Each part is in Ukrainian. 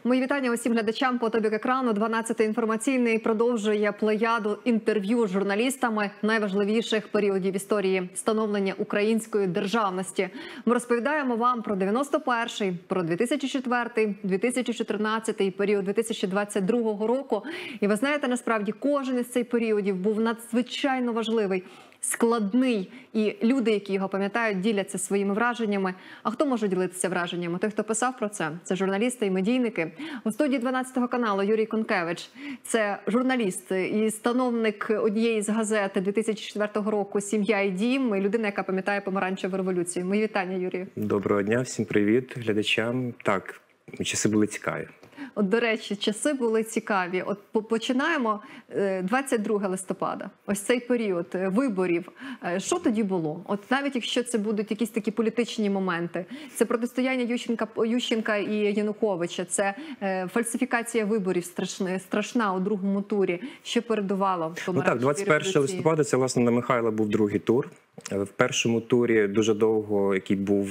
Мої вітання усім глядачам по тобік екрану. 12-й інформаційний продовжує плеяду інтерв'ю з журналістами найважливіших періодів історії становлення української державності. Ми розповідаємо вам про 91-й, про 2004-й, 2014-й, період 2022 року. І ви знаєте, насправді кожен із цих періодів був надзвичайно важливий, складний, і люди, які його пам'ятають, діляться своїми враженнями. А хто може ділитися враженнями? Той, хто писав про це, це журналісти і медійники. У студії 12 каналу Юрій Конкевич. Це журналіст і становник однієї з газет 2004 року «Сім'я і дім», і людина, яка пам'ятає помаранчеву революцію. Мої вітання, Юрію. Доброго дня, всім привіт глядачам. Так, часи були цікаві. От, до речі, часи були цікаві. От починаємо 22 листопада. Ось цей період виборів. Що тоді було? От навіть якщо це будуть якісь такі політичні моменти. Це протистояння Ющенка і Януковича. Це фальсифікація виборів страшна у другому турі. Що передувало? Ну так, 21 листопада це, власне, на Михайла був другий тур. В першому турі дуже довго, який був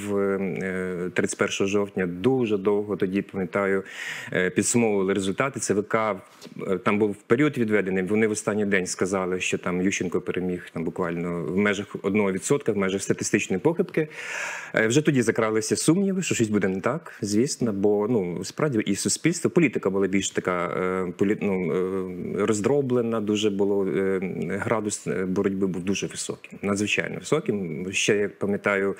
31 жовтня, дуже довго тоді, пам'ятаю, підсумовували результати. ЦВК, там був період відведений, вони в останній день сказали, що там Ющенко переміг там буквально в межах 1%, в межах статистичної похибки. Вже тоді закралися сумніви, що щось буде не так, звісно, бо, ну, справді і суспільство, політика була більш така роздроблена, дуже було, градус боротьби був дуже високий, надзвичайно високим. Ще, я пам'ятаю,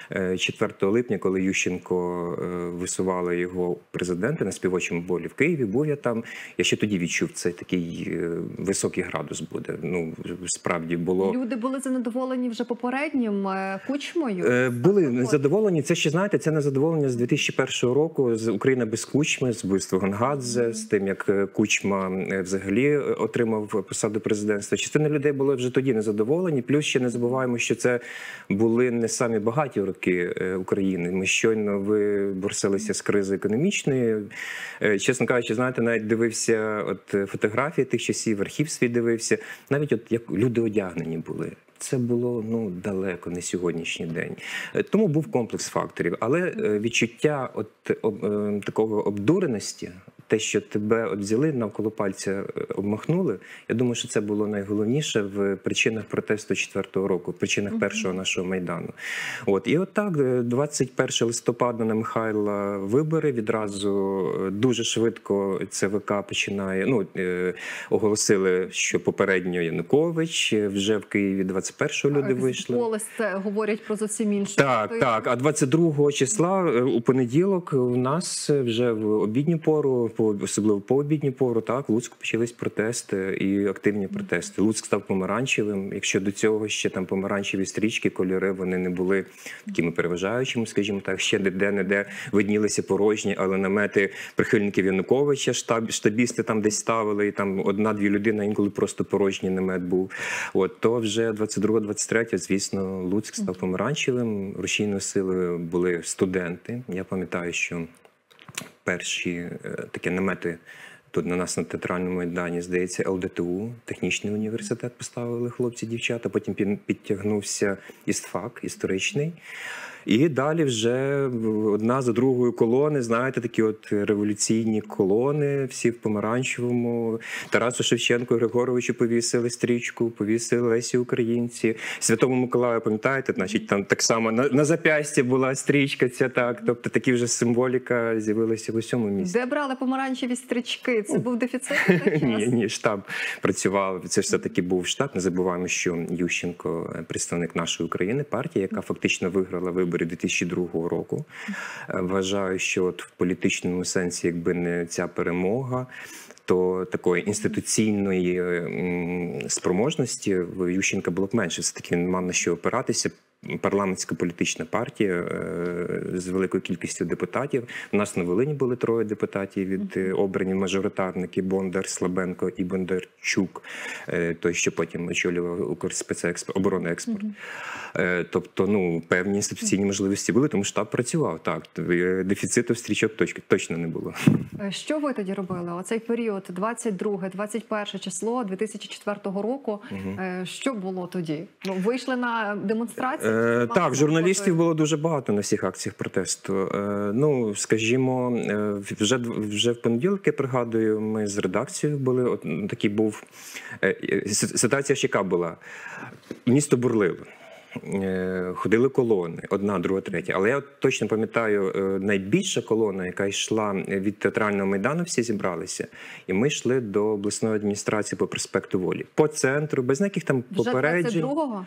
4 липня, коли Ющенко висували його президента на співочому болі в Києві, був я там, я ще тоді відчув, це такий високий градус буде. Ну, справді було... Люди були занедоволені вже попереднім Кучмою? Були задоволені. Це ще, знаєте, це незадоволення з 2001 року, з «Україна без Кучми», з вбивством Гонгадзе, з тим, як Кучма взагалі отримав посаду президентства. Частина людей були вже тоді незадоволені. Плюс ще не забуваємо, що це були не самі багаті роки України. Ми щойно виборсилися з кризи економічної. Чесно кажучи, знаєте, навіть дивився от фотографії тих часів, архів свій дивився. Навіть от як люди одягнені були. Це було, ну, далеко не сьогоднішній день. Тому був комплекс факторів. Але відчуття от такого обдуреності, те, що тебе от взяли, навколо пальця обмахнули, я думаю, що це було найголовніше в причинах протесту 4-го року, в причинах першого нашого Майдану. От. І от так, 21 листопада на Михайла вибори, відразу дуже швидко ЦВК починає, ну, оголосили, що попередньо Янукович, вже в Києві 21-го люди вийшли. Полис говорять про зовсім інше. Так, так. А 22 числа у понеділок у нас вже в обідню пору, особливо по обідню пору, так, в Луцьку почались протести і активні протести. Луцьк став помаранчевим. Якщо до цього ще там помаранчеві стрічки, кольори, вони не були такими переважаючими, скажімо так, ще де-не-де виднілися порожні, але намети прихильників Януковича, штабісти там десь ставили, і там одна-дві людини, інколи просто порожній намет був. От, то вже 22-23, звісно, Луцьк став помаранчевим, рушійною силою були студенти. Я пам'ятаю, що перші такі намети тут на нас на Театральному майдані, здається, ЛДТУ, технічний університет поставили хлопці-дівчата, потім підтягнувся ІСТФАК, історичний. І далі вже одна за другою колони, знаєте, такі от революційні колони, всі в помаранчевому. Тарасу Шевченку Григоровичу повісили стрічку, повісили Лесі Українці. Святому Миколаю, пам'ятаєте, значить, там так само на зап'ясті була стрічка ця, так. Тобто такі вже символіка з'явилася в усьому місті. Де брали помаранчеві стрічки? Це був дефіцит? Ні, штаб працював. Це все-таки був штаб. Не забуваємо, що Ющенко – представник нашої України, партії, яка фактично виграла вибори 2002 року. Вважаю, що от в політичному сенсі, якби не ця перемога, то такої інституційної спроможності в Ющенка було б менше. Все-таки він мав на що опиратися. Парламентська політична партія з великою кількістю депутатів. У нас на Волині були 3 депутатів від обрані мажоритарники: Бондар, Слабенко і Ковальчук, той, що потім очолював Укрспецекспорт, оборонекспорт. Тобто, ну, певні інституційні можливості були, тому штаб працював, так. Дефіциту стрічок точно не було. Що ви тоді робили? Оцей період 22-21 число 2004 року, що було тоді? Ну, вийшли на демонстрації? Так, журналістів було дуже багато на всіх акціях протесту. Ну, скажімо, вже в понеділок, я пригадую, ми з редакцією були, от такий був, ситуація ж яка була? Місто бурлило. Ходили колони, одна, друга, третя. Але я точно пам'ятаю, найбільша колона, яка йшла від Театрального майдану, всі зібралися. І ми йшли до обласної адміністрації по проспекту Волі. По центру, без ніяких там попереджень. 22-го?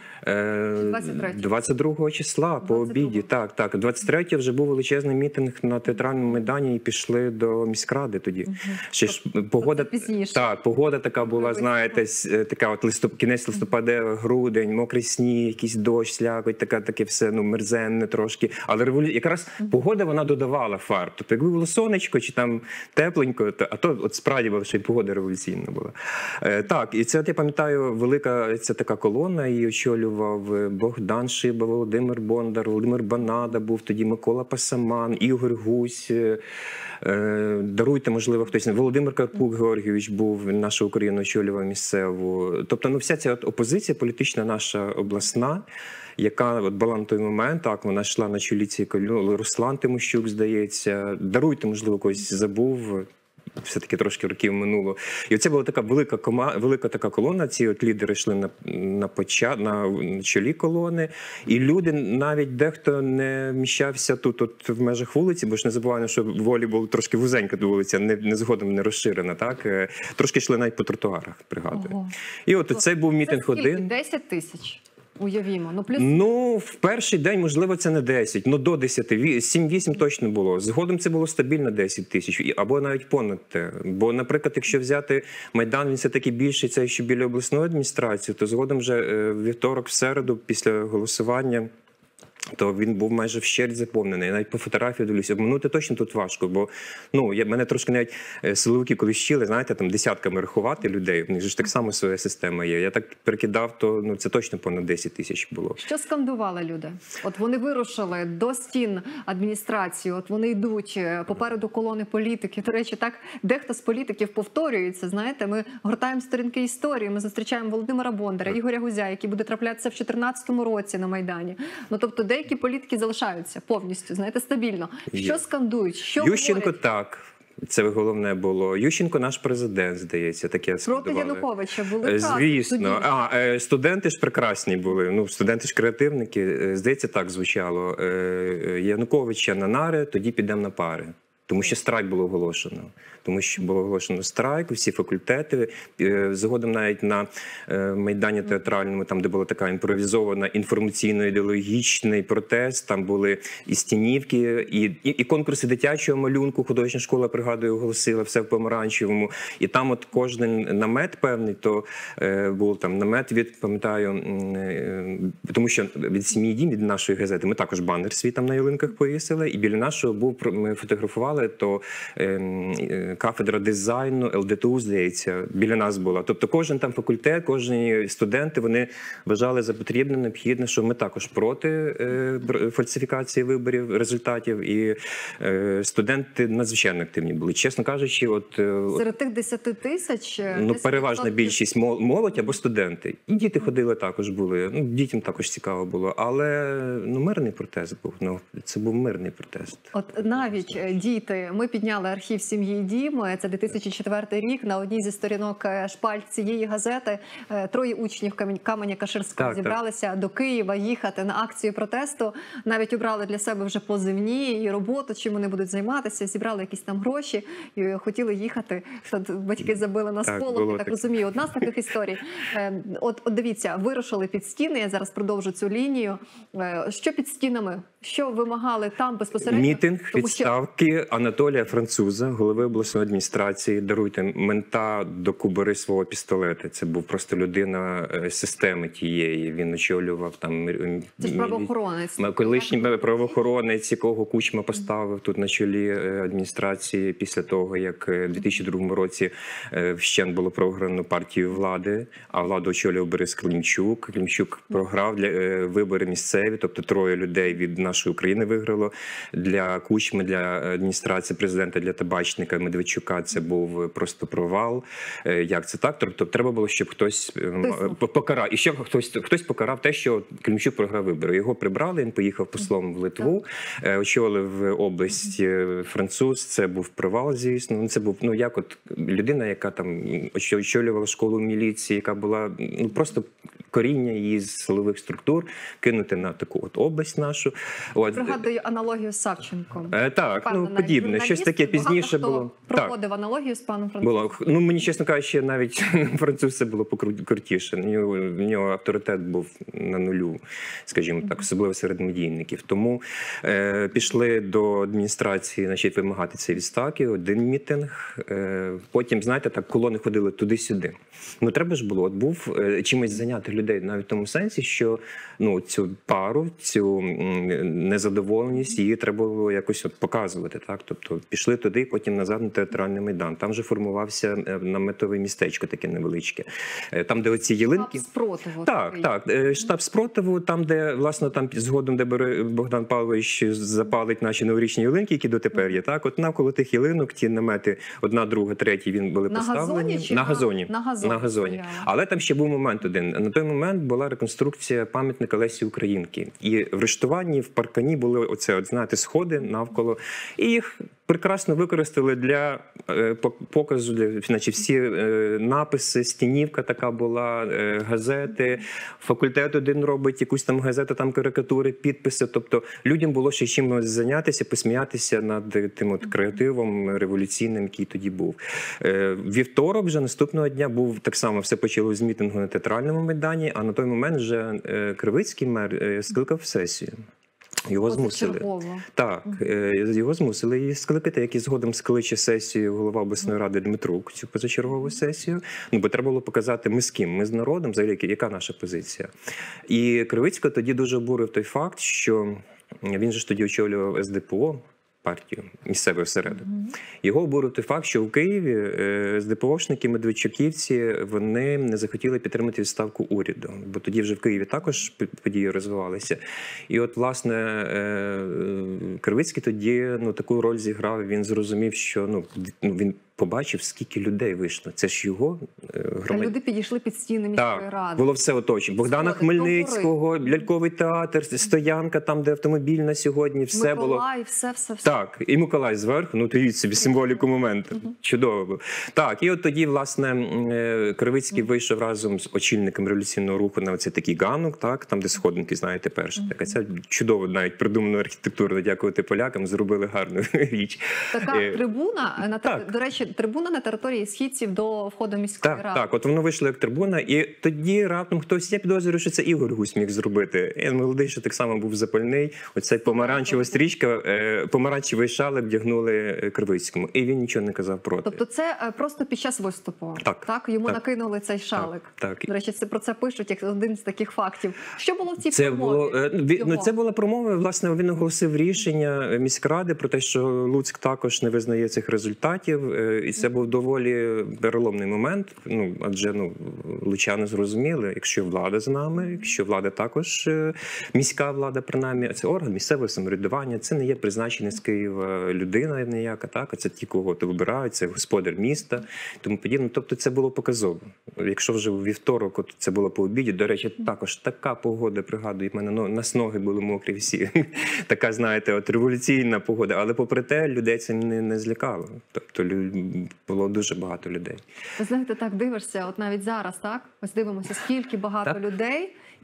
22-го числа, по обіді. Так. 23-го вже був величезний мітинг на Театральному майдані і пішли до міськради тоді. Ще ж погода, погода така була, знаєте, така от кінець листопада, грудень, мокрий сніг, якийсь дощ, слякоть, таке все, ну, мерзенне трошки. Але якраз погода, вона додавала фарб. Тобто, якби було сонечко чи там тепленько, а то от справді була ще й погода революційна була. Так, і це, я пам'ятаю, велика ця така колона, її очолював Богдан Шиба, Володимир Бондар, Володимир Банада був тоді, Микола Пасаман, Ігор Гусь, даруйте, можливо, хтось, Володимир Карпук Георгійович був, наша Україна очолював місцеву. Тобто, ну, вся ця от опозиція політична наша обласна, яка от була на той момент, так, вона йшла на чолі цієї колони, Руслан Тимощук, здається, даруйте, можливо, когось забув, все-таки трошки років минуло. І оце була така велика така колона, ці от лідери йшли на чолі колони, і люди, навіть дехто не вміщався тут от в межах вулиці, бо ж не забуваємо, що Волі була трошки вузенька до вулиця, не згодом не розширена, так? Трошки йшли навіть по тротуарах, пригадую. Ого. І от цей був мітинг один. 10 тисяч? Уявімо. Ну, плюс... ну, в перший день, можливо, це не 10, ну до 10, 7-8 точно було. Згодом це було стабільно 10 тисяч, або навіть понад те. Бо, наприклад, якщо взяти Майдан, він все-таки більший, це ще біля обласної адміністрації, то згодом вже вівторок, в середу, після голосування, то він був майже вщерть заповнений. Я навіть по фотографії дивлюся. Обманути точно тут важко, бо ну, мене трошки навіть силовики колись вчили, знаєте, там десятками рахувати людей, у них ж так само своя система є. Я так прикидав, то ну, це точно понад 10 тисяч було. Що скандували люди? От вони вирушили до стін адміністрації, от вони йдуть попереду колони політики. До речі, так, дехто з політиків повторюється, знаєте, ми гортаємо сторінки історії, ми зустрічаємо Володимира Бондаря, Ігоря Гузя, який буде траплятися в 2014 році на Майдані. Ну, тобто, деякі політики залишаються повністю, знаєте, стабільно. Що скандують? Що Ющенко говорять? Так. Це головне було. Ющенко наш президент, здається, таке скандували. Проти Януковича були так. Звісно. Студенти ж прекрасні були. Ну, студенти ж креативники. Здається, так звучало. Януковича на нари, тоді підемо на пари. Тому що страйк було оголошено. Тому що було оголошено страйк, всі факультети. Згодом навіть на Майдані Театральному, там, де була така імпровізована інформаційно-ідеологічний протест, там були і стінівки, і конкурси дитячого малюнку, художня школа, пригадую, оголосила все в помаранчевому. І там от кожен намет певний, то був там намет від, пам'ятаю, тому що від «Сім'ї Дім», від нашої газети, ми також банер свій там на ялинках повісили, і біля нашого був, ми фотографували, то кафедра дизайну, ЛДТУ, здається, біля нас була. Тобто кожен там факультет, кожні студенти, вони вважали за потрібне, необхідне, що ми також проти фальсифікації виборів, результатів, і студенти надзвичайно активні були. Чесно кажучи, серед тих 10 тисяч... Ну, переважна більшість молодь або студенти. І діти ходили також були, ну, дітям також цікаво було, але ну, мирний протест був, ну, це був мирний протест. От навіть діти, ми підняли архів «Сім'ї Дім», це 2004 рік, на одній зі сторінок шпальт цієї газети 3 учнів Каменя-Каширського зібралися до Києва їхати на акцію протесту, навіть обрали для себе вже позивні і роботу, чим вони будуть займатися, зібрали якісь там гроші і хотіли їхати. Батьки забили на сполох, я так розумію. Одна з таких історій. От дивіться, вирушили під стіни, я зараз продовжу цю лінію. Що під стінами? Що вимагали там безпосередньо? Мітинг, відставки, Анатолія Француза, голови обласної адміністрації, даруйте, мента до кобури свого пістолета. Це був просто людина системи тієї. Він очолював там... Це ж правоохоронець. Колишній правоохоронець, якого Кучма поставив тут на чолі адміністрації після того, як в 2002 році вщент було програно партію влади, а владу очолював Борис Климчук. Климчук програв вибори місцеві, тобто 3 людей від нашої України виграло. Для Кучми, для адміністрації президента, для Табачника, Медведчука це був просто провал. Як це так? Тобто треба було, щоб хтось покарав. І ще хтось покарав те, що Климчук програв вибори. Його прибрали, він поїхав послом в Литву, очолив область француз. Це був провал, звісно. Це був, як от людина, яка там очолювала школу міліції, яка була просто коріння її з силових структур, кинути на таку от область нашу. Пригадую аналогію з Савченком. Так, подібне. Щось таке пізніше було. Проводив аналогію з паном Французом. Мені, чесно кажучи, навіть француз це було покрутіше. В нього авторитет був на нулю, скажімо так, особливо серед медійників. Тому пішли до адміністрації, вимагати цієї відставки, один мітинг. Потім, знаєте, так, колони ходили туди-сюди. Треба ж було, був чимось зайняти людей, навіть в тому сенсі, що цю пару, цю незадоволеність, її треба було якось показувати. Так? Тобто пішли туди, потім назад на театральний майдан. Там же формувався наметове містечко таке невеличке. Там, де оці ялинки... Штаб спротиву. Так. Штаб спротиву, там, де, власне, там згодом, де Богдан Павлович запалить наші новорічні ялинки, які дотепер є. Так? От навколо тих ялинок ті намети, 1, 2, 3, він були поставлені. На газоні? На газоні. Але там ще був момент один. На той момент була реконструкція пам'ятника Лесі Українки. І в Рештуванні, в паркані були сходи навколо. І їх прекрасно використали для показу, значить, всі написи, стінівка така була, газети, факультет один робить якусь там газету, там карикатури, підписи. Тобто людям було ще чимось зайнятися, посміятися над тим от креативом революційним, який тоді був. Вівторок вже наступного дня був так само, все почалося з мітингу на театральному майдані, а на той момент вже Кривицький мер скликав сесію. Його змусили. Так, його змусили її скликати, як і згодом скличе сесію голова обласної ради Дмитрук, цю позачергову сесію. Бо треба було показати, ми з ким, ми з народом, взагалі, яка наша позиція. І Кривицького тоді дуже обурив той факт, що він же ж тоді очолював СДПО, партію, місцевий осередок. Його обурив той факт, що у Києві СДПОшники, медведчуківці, вони не захотіли підтримати відставку уряду, бо тоді вже в Києві також події розвивалися. І от, власне, Кривицький тоді таку роль зіграв, він зрозумів, що він побачив, скільки людей вийшло. Це ж його громадяни. Люди підійшли під стіни міської ради. Так, було все оточено. Богдана Хмельницького, ляльковий театр, стоянка там, де автомобіль на сьогодні, все було. Миколай, все. Так, і Миколай зверху, дивіться собі символіку моменту. Чудово було. Так, і от тоді, власне, Кривицький вийшов разом з очільником революційного руху на оцей такий ганок, так, там, де сходинки, знаєте, перша. Так, це чудово навіть придуману архітектуру, дякувати полякам, зробили гарну річ. Така трибуна, до речі, трибуна на території східців до входу міської ради. Так, от воно вийшло як трибуна, і тоді раптом хтось, я підозрюю, що це Ігор Гусь міг зробити. Він молодий, що так само був запальний. Оцей помаранчева стрічка, помаранчевий шалик вдягнули Кривицькому, і він нічого не казав проти. Тобто це просто під час виступу? Так? Йому накинули цей шалик? Так. До речі, про це пишуть як один з таких фактів. Що було в цій промові? Це була промова, власне, він оголосив рішення міськради про те, що Луцьк також не визнає цих результатів. І це був доволі переломний момент, адже лучани зрозуміли, якщо влада з нами, якщо влада також, міська влада принаймні, це орган місцевого самоврядування, це не є призначена з Києва людина ніяка, так, а це ті, кого то вибирають, це господар міста, тому подібне. Тобто це було показово. Якщо вже у вівторок, от це було по обіді, до речі, також така погода, пригадую, в мене нас ноги були мокрі всі, така, знаєте, от революційна погода, але попри те, людей це не злякало. Тобто було дуже багато людей. Ви знаєте, так дивишся, от навіть зараз, так? Ось дивимося, скільки багато людей,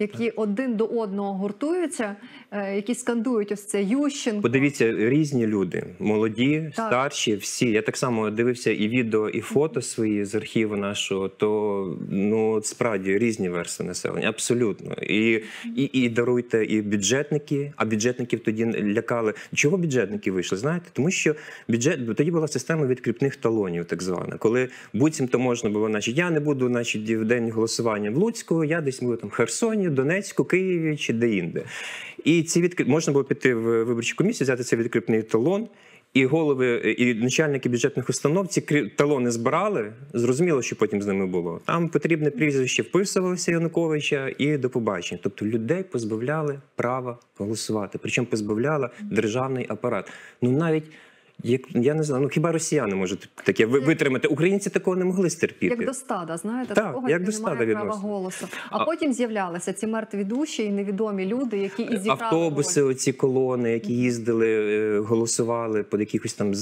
які один до одного гуртуються, які скандують ось це Ющенко. Подивіться, різні люди, молоді, Так. старші, всі. Я так само дивився і відео, і фото свої з архіву нашого, то, ну, справді, різні верстви населення, абсолютно. І даруйте, і бюджетники, а бюджетників тоді лякали. Чого бюджетники вийшли, знаєте? Тому що тоді була система відкріпних талонів, так звана, коли буцімто можна було, значить, я не буду, значить, в день голосування в Луцьку, я десь буду там в Херсоні, Донецьку, Києві чи де-інде. І можна було піти в виборчу комісію, взяти цей відкріпний талон, і голови, і начальники бюджетних установ ці талони збирали, зрозуміло, що потім з ними було. Там потрібне прізвище вписувалося Януковича і до побачення. Тобто людей позбавляли права голосувати, причому позбавляла державний апарат. Ну навіть, я не знаю, ну хіба росіяни можуть таке витримати? Українці такого не могли стерпіти. Як до стада, знаєте, Так, такого, як до немає стада права відносно. голосу. А потім з'являлися ці мертві душі і невідомі люди, які і зіграли автобуси, роль. оці колони, які їздили, голосували по якихось там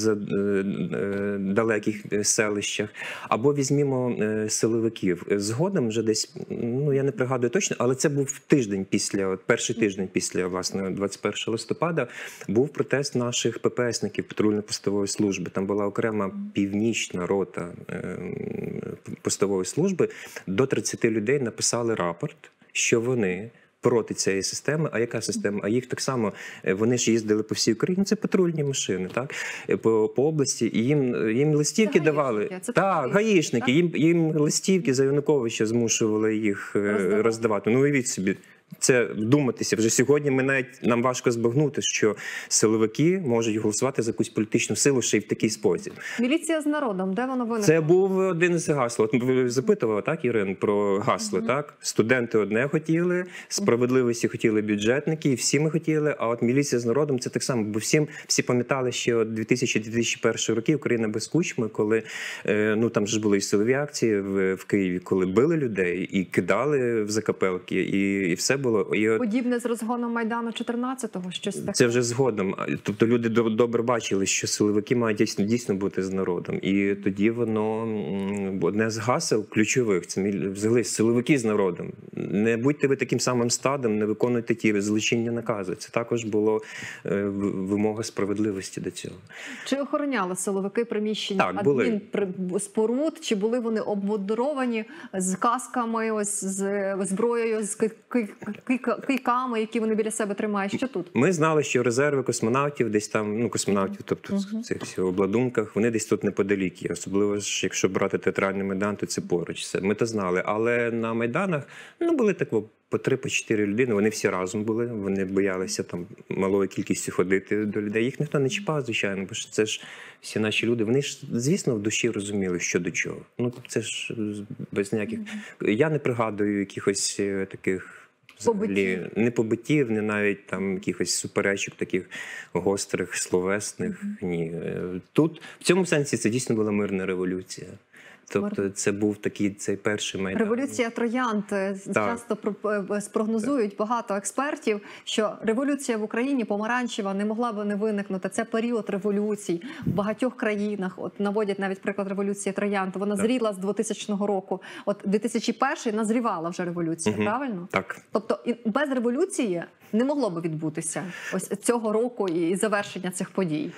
далеких селищах. Або візьмімо силовиків. Згодом вже десь, ну я не пригадую точно, але це був тиждень після, перший тиждень після, власне, 21 листопада, був протест наших ППСників, патрульно-постової служби. Там була окрема північна рота постової служби. До 30 людей написали рапорт, що вони проти цієї системи. А яка система? А їх так само, вони ж їздили по всій Україні, це патрульні машини, так? По області, і їм листівки Це давали. гаїшники, Так, гаїшники. Їм листівки за Януковича змушували їх роздавати. Ну, уявіть собі. Це вдуматися. Вже сьогодні нам важко збагнути, що силовики можуть голосувати за якусь політичну силу ще й в такий спосіб. Міліція з народом, де воно виникло? Це був один з гасл. От ви запитували, так, Ірин, про гасло, так? Студенти одне хотіли, справедливості хотіли бюджетники, і всі ми хотіли, а от міліція з народом це так само, бо всі пам'ятали, що 2000-2001 роки Україна без кучми, коли, ну там ж були і силові акції в Києві, коли били людей і кидали в закапелки, і все було. Подібне з розгоном Майдану 14-го, щось таке. Це вже згодом. Тобто люди добре бачили, що силовики мають дійсно бути з народом. І тоді воно одне з гасел ключових, це взагалі силовики з народом. Не будьте ви таким самим стадом, не виконуйте ті злочинні накази. Це також було вимога справедливості до цього. Чи охороняли силовики приміщення адмінспоруд, чи були вони обмундировані з касками, ось з зброєю, з кийками, які вони біля себе тримають? Що тут? Ми знали, що резерви космонавтів десь там, ну космонавтів, тобто в цих всіх обладунках, вони десь тут неподалік є. Особливо ж, якщо брати театральний майдан, то це поруч. Ми то знали. Але на майданах, ну, були так по 3-4 людини, вони всі разом були, вони боялися там малою кількістю ходити до людей. Їх ніхто не чіпав, звичайно, бо це ж всі наші люди, вони ж, звісно, в душі розуміли, що до чого. Ну, це ж без ніяких... Я не пригадую якихось таких... Взагалі, не побиттів, не навіть там якихось суперечок таких гострих, словесних. Ні. Тут, в цьому сенсі, це дійсно була мирна революція. Тобто це був такий цей перший майдан. Революція троянд. Часто спрогнозують багато експертів, що революція в Україні помаранчева не могла би не виникнути. Це період революцій в багатьох країнах. От наводять навіть приклад революції троянд. Вона зріла з 2000 року. От 2001 назрівала вже революція, правильно? Так. Тобто без революції не могло би відбутися ось цього року і завершення цих подій.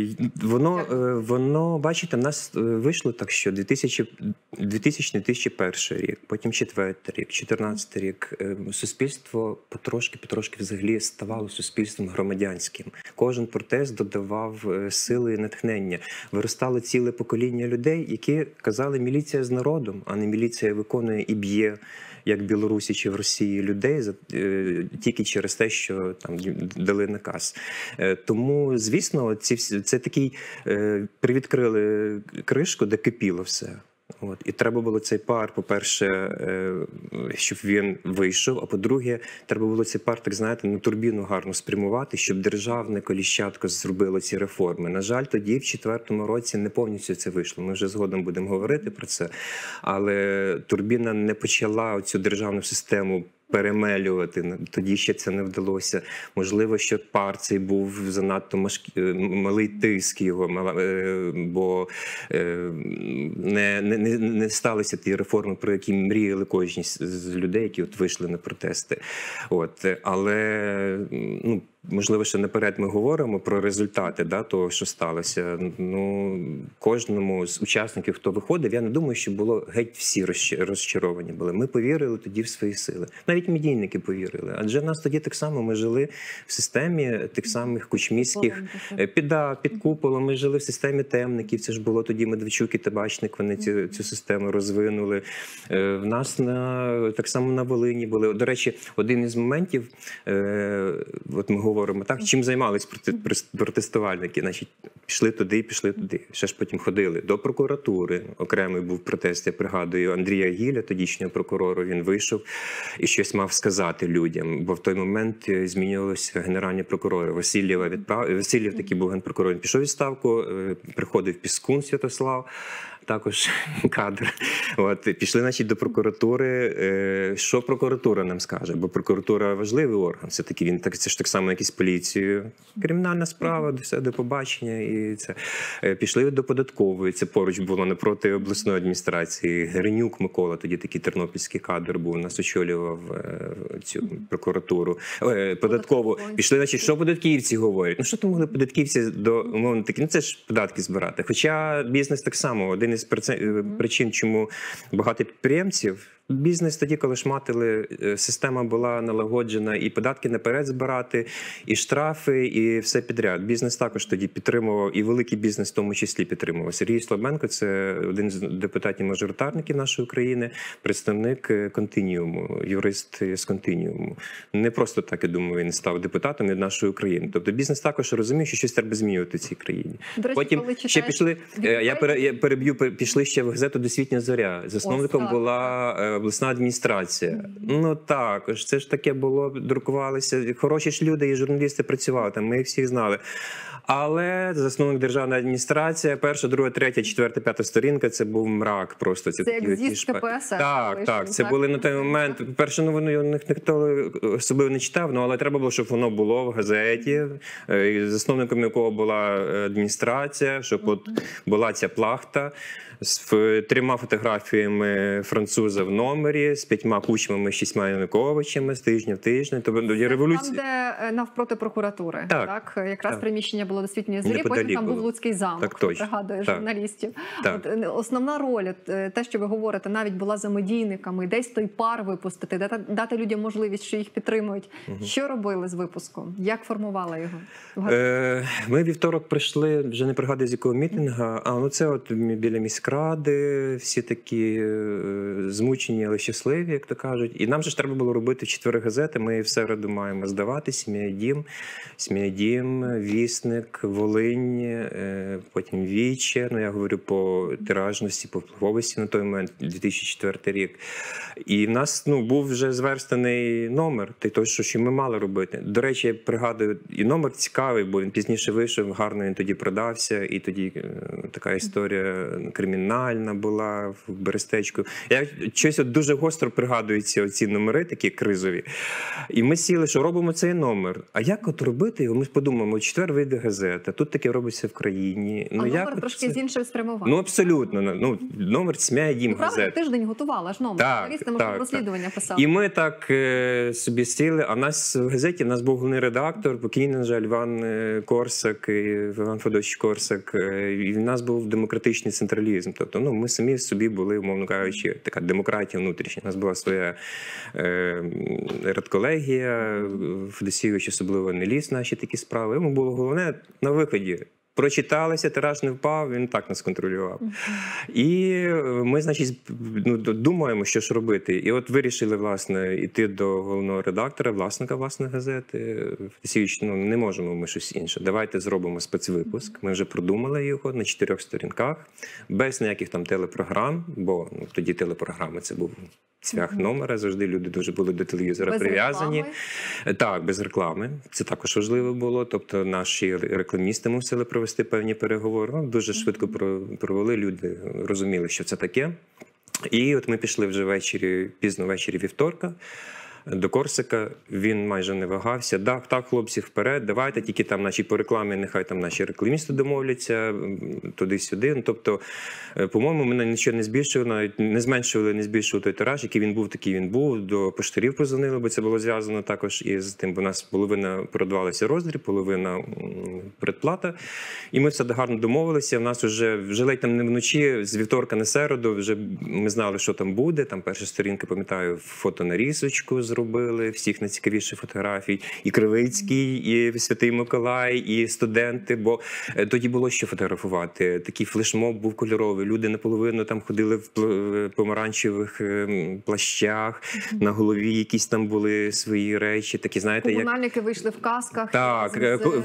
Воно, бачите, в нас вийшло так, що 2000-2001 рік, потім 4-й рік, 14-й рік. Суспільство потрошки взагалі ставало суспільством громадянським. Кожен протест додавав сили і натхнення. Виростало ціле покоління людей, які казали, міліція з народом, а не міліція виконує і б'є, як в Білорусі чи в Росії, людей тільки через те, що там дали наказ. Тому, звісно, це такий, привідкрили кришку, де кипіло все. От. І треба було цей пар, по-перше, щоб він вийшов, а по-друге, треба було цей пар, так знаєте, на турбіну гарно спрямувати, щоб державне коліщатко зробило ці реформи. На жаль, тоді, в 2004 році, не повністю це вийшло. Ми вже згодом будемо говорити про це. Але турбіна не почала цю державну систему перемелювати. Тоді ще це не вдалося. Можливо, що пар цей був занадто малий тиск його, бо не сталися ті реформи, про які мріяли кожні з людей, які от вийшли на протести. Але можливо, що наперед ми говоримо про результати того, що сталося. Кожному з учасників, хто виходив, я не думаю, що було геть всі розчаровані були. Ми повірили тоді в свої сили. Навіть медійники повірили. Адже в нас тоді так само ми жили в системі тих самих кучмівських, під куполом, ми жили в системі темників. Це ж було тоді Медведчук і Табачник, вони цю систему розвинули. В нас так само на Волині були. До речі, один із моментів, от ми говоримо так, чим займались протестувальники. Значить, пішли туди. Ще ж потім ходили до прокуратури. Окремий був протест, я пригадую, Андрія Гіля, тодішнього прокурора, він вийшов і щось мав сказати людям. Бо в той момент змінювалися генеральні прокурори. Васильєв такий був генпрокурор, він пішов у відставку, приходив Піскун Святослав, також кадр. Пішли, значить, до прокуратури. Що прокуратура нам скаже? Бо прокуратура важливий орган. Все-таки це ж так само, як і з поліцією. Кримінальна справа, все, до побачення. І це. Пішли до податкової. Це поруч було напроти обласної адміністрації. Гринюк Микола, тоді такий тернопільський кадр був, нас очолював цю прокуратуру. Податкову. Пішли, значить, що податківці говорять? Що там могли податківці умовно такі? Це ж податки збирати. Хоча бізнес так само. Один із причин, чому багато підприємців, бізнес тоді, коли шматили, система була налагоджена, і податки наперед збирати, і штрафи, і все підряд. Бізнес також тоді підтримував, і великий бізнес в тому числі підтримував. Сергій Слабенко – це один з депутатів-мажоритарників нашої країни, представник Континіуму, юрист з Континіуму. Не просто так, я думаю, він став депутатом від нашої України. Тобто бізнес також розумів, що щось треба змінювати в цій країні. До речі, потім ще пішли, я переб'ю, пішли ще в газету «Досвітня зоря». Засновником була обласна адміністрація. Також, це ж таке було, друкувалися. Хороші ж люди і журналісти працювали там, ми їх всіх знали. Але засновник державної адміністрації, перша, друга, третя, четверта, п'ята сторінка, це був мрак просто. Це як з'їзд КПСС. Так. Це були на той момент. Перше, вони ніхто особливо не читав, але треба було, щоб воно було в газеті, засновником якого була адміністрація, щоб була ця плахта з 3 фотографіями француза в номері, з 5 Кучмами, 6 Януковичами, з тижня в тиждень. Тобто революція. Там, де навпроти прокуратури. Так? Якраз приміщення було «Досвітньої зорі», потім там був Луцький замок, хто пригадує журналістів. Основна роль, те, що ви говорите, навіть була за медійниками, десь той пар випустити, дати людям можливість, що їх підтримують. Що робили з випуском? Як формували його? Ми вівторок прийшли, вже не пригадую, з якого мітинга, це от біля міськради, всі такі змучені, але щасливі, як то кажуть. І нам же ж треба було робити 4 газети, ми в середу маємо здавати, «Сім'я Дім», «Вісник», «Волинь», потім «Віче», я говорю по тиражності, по впливовості на той момент, 2004 рік. І в нас був вже зверстаний номер, той, що ми мали робити. До речі, я пригадую, і номер цікавий, бо він пізніше вийшов, гарно він тоді продався, і тоді така історія кримінальна була в Берестечку. Я щось дуже гостро пригадую ці номери, такі кризові. І ми сіли, що робимо цей номер. А як от робити його? Ми подумаємо, 4 вийде газета, тут таке робиться в країні. Номер трошки з іншим спрямуванням. Абсолютно. Номер «Сім'я Дім» газета. Тиждень готувала ж номер. Журналісти, може, розслідування писали. І ми так собі сіли, а в нас в газеті, в нас був головний редактор, покійний, на жаль, Іван Корсак, Іван Федорович Корсак, і в нас був демократичний централізм. Тобто, ми самі собі були, умовно кажучи, така демократія внутрішня. У нас була своя редколегія, Федосійович особливо не ліз наші такі справи. Йому було головне на виході. Прочиталися, тираж не впав, він так нас контролював. І ми, значить, думаємо, що ж робити. І от вирішили, власне, йти до головного редактора, власника власної газети. Федосійович, не можемо ми щось інше. Давайте зробимо спецвипуск. Ми вже продумали його на 4 сторінках, без ніяких там телепрограм, бо тоді телепрограми це був цвях номера, завжди люди дуже були до телевізора прив'язані. Так, без реклами. Це також важливо було. Тобто наші рекламісти мусили провести певні переговори. Дуже швидко провели, люди розуміли, що це таке. І от ми пішли вже пізно ввечері вівторка. до Корсика, він майже не вагався. Так, хлопці, вперед, давайте, тільки там наші по рекламі, нехай там наші рекламісти домовляться, туди-сюди. Ну, тобто, по-моєму, ми нічого не збільшили, навіть не зменшували, не збільшували той тираж, який він був, такий він був. До поштарів позвонили, бо це було зв'язано також із тим, бо у нас половина продавалася роздріб, половина предплата. І ми все гарно домовилися. У нас вже ледь там не вночі, з вівторка на середу, вже ми знали, що там буде. Там перша сторінка, пам'ятаю, фотонарізочку зробили, всіх найцікавіших фотографій. І Кривицький, і Святий Миколай, і студенти, бо тоді було що фотографувати. Такий флешмоб був кольоровий. Люди наполовину там ходили в помаранчевих плащах, на голові якісь там були свої речі. Такі, знаєте, комунальники вийшли в касках. Так,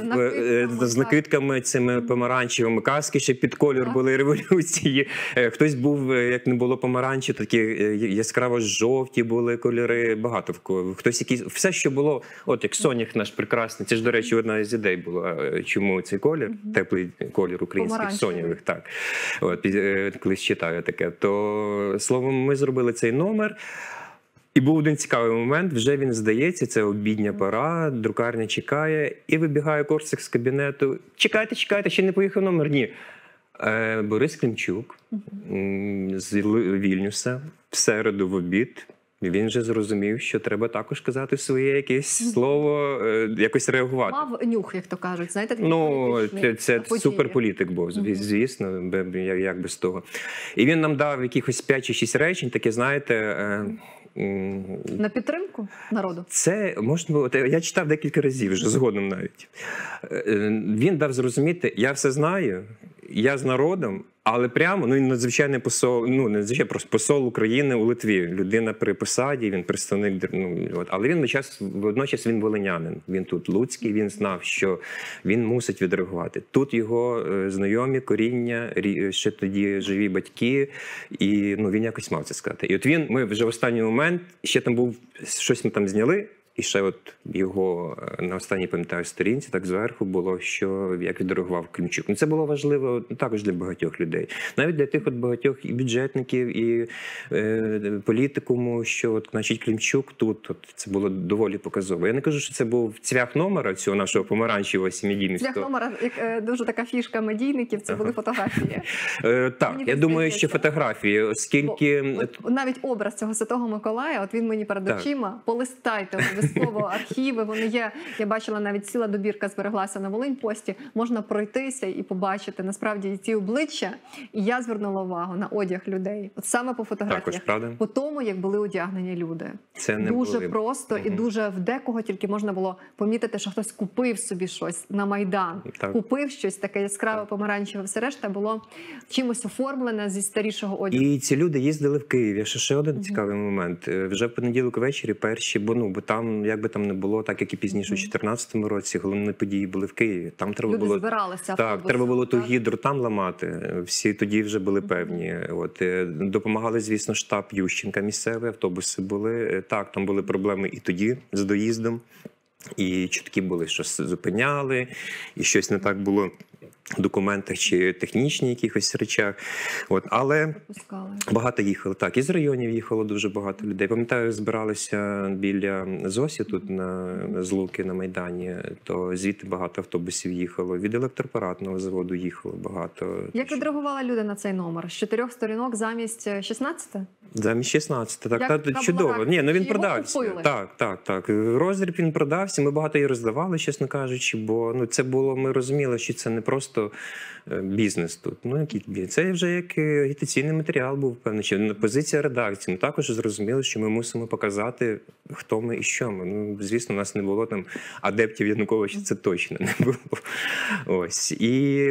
з накидками цими помаранчевими, каски ще під колір були революції. Хтось був, як не було помаранчі, такі яскраво жовті були кольори, багато в кого. Хтось якийсь, все, що було, от як сонях наш прекрасний, це ж, до речі, одна із ідей була, чому цей колір, теплий колір українських сонявих, так. От, колись читаю таке. То, словом, ми зробили цей номер. І був один цікавий момент, вже він здається, це обідня пора, друкарня чекає, і вибігає Корсик з кабінету. Чекайте, ще не поїхав номер? Ні. Борис Клімчук з Вільнюса в середу в обід. Він вже зрозумів, що треба також казати своє якесь слово, якось реагувати. Мав нюх, як то кажуть, знаєте? Ну, це суперполітик був, звісно, як без того. І він нам дав якихось 5 чи 6 речень, таке, знаєте... На підтримку народу? Це можна було. Я читав декілька разів вже згодом навіть. Він дав зрозуміти, я все знаю, я з народом, але прямо, він надзвичайний посол, надзвичайно просто посол України у Литві. Людина при посаді, він представник, але він водночас він волинянин. Він тут луцький, він знав, що він мусить відреагувати. Тут його знайомі, коріння, ще тоді живі батьки, і він якось мав це сказати. І от ми вже в останній момент, ще там був, щось ми там зняли, і ще от його на останній, пам'ятаю, сторінці, так зверху було, що як відреагував Клімчук. Це було важливо також для багатьох людей. Навіть для тих от багатьох і бюджетників, і політикуму, що от, значить, Клімчук тут, це було доволі показово. Я не кажу, що це був цвях номера цього нашого помаранчевого сім'єдійництва. Цвях номера, як дуже така фішка медійників, це були фотографії. Так, я думаю, що фотографії, оскільки... Навіть образ цього Святого Миколая, от він мені перед очима, полистайте обов'язково архіви, вони є. Я бачила, навіть ціла добірка збереглася на Волинь-Пості. Можна пройтися і побачити насправді ці обличчя. І я звернула увагу на одяг людей. От саме по фотографіях. Також, по тому, як були одягнені люди. Це не дуже просто і дуже в декого тільки можна було помітити, що хтось купив собі щось на Майдан. Так. Купив щось таке яскраве, помаранчеве. Все решта було чимось оформлене зі старішого одягу. І ці люди їздили в Київ. Ще один цікавий момент. Вже в понеділок ввечері перші, бо там, як би там не було, так як і пізніше у 2014 році, головні події були в Києві. Там треба люди було збиралися. Так, треба було ту гідру там ламати. Всі тоді вже були певні. От допомагали, звісно, штаб Ющенка місцевий, автобуси були. Так, там були проблеми і тоді з доїздом. І чутки були, що зупиняли, і щось не так було в документах чи технічні якихось речах. От, але багато їхали. Так, із районів їхало дуже багато людей. Пам'ятаю, збиралися біля Зосі, тут з Луки на Майдані, то звідти багато автобусів їхало. Від електропаратного заводу їхало багато. Як відреагували люди на цей номер? З 4 сторінок замість 16? Замість 16, так, чудово. Ні, він продався. Так. Роздріб він продався, ми багато її роздавали, чесно кажучи, бо це було, ми розуміли, що це не просто бізнес тут. Який бізнес? Це вже як агітаційний матеріал був, певний, чи позиція редакції. Ми також зрозуміли, що ми мусимо показати, хто ми і що ми. Звісно, у нас не було там адептів Януковича, це точно не було. Ось. І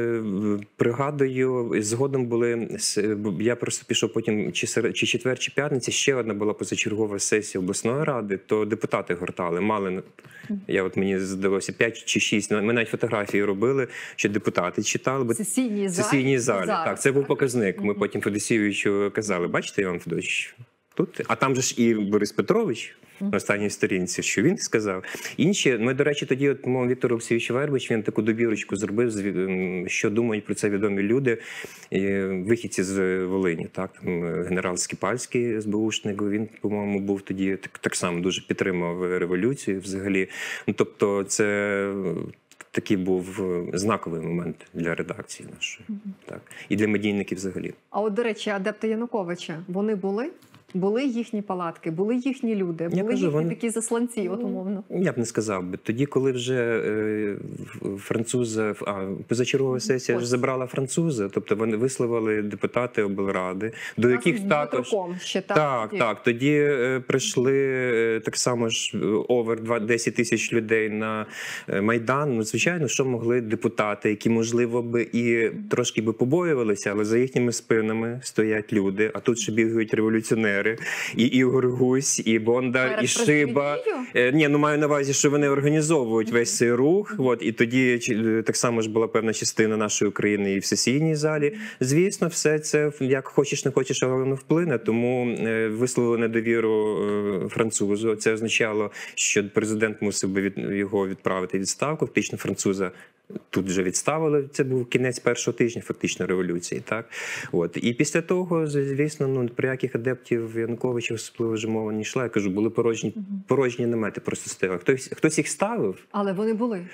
пригадую, згодом були, я просто пішов потім, чи четвер, чи п'ятниця, ще одна була позачергова сесія обласної ради, то депутати гортали, мені здалося 5 чи 6, ми навіть фотографії робили, що депутати читали. В сесійній залі. Так, це був показник. Ми потім Федосійовичу казали, бачите, Іван Федорович, Тут, а там же ж і Борис Петрович на останній сторінці, що він сказав. Інші, ми, до речі, тоді, от, мов Віктор Олексійович Вербич, він таку добірочку зробив, що думають про це відомі люди, вихідці з Волині. Так? Генерал Скіпальський, СБУшник, він, по-моєму, був тоді, так само дуже підтримав революцію взагалі. Ну, тобто це такий був знаковий момент для редакції нашої. Так. І для медійників взагалі. А от, до речі, адепти Януковича, вони були? Були їхні палатки, були їхні люди, були їхні такі засланці, от умовно. Я б не сказав би. Тоді, коли вже французи, позачергова сесія вже забрала француза, тобто вони висловили депутати облради, до яких також... Так, тоді прийшли так само ж овер 10 тисяч людей на Майдан. Ну, звичайно, що могли депутати, які, можливо, би і трошки би побоювалися, але за їхніми спинами стоять люди, а тут ще бігають революціонери. І Ігор Гусь, і Бондар, і Шиба. Ні, ну маю на увазі, що вони організовують весь цей рух. От, і тоді так само ж була певна частина нашої України і в сесійній залі. Звісно, все це, як хочеш, не хочеш, але воно вплине. Тому висловили недовіру французу. Це означало, що президент мусив би його відправити в відставку. Фактично француза тут вже відставили, це був кінець першого тижня фактично революції, так? От. І після того, звісно, ну, про яких адептів Януковича особливо вже мова не йшла. Я кажу, були порожні намети просто стояли. Хтось їх ставив. Але вони були?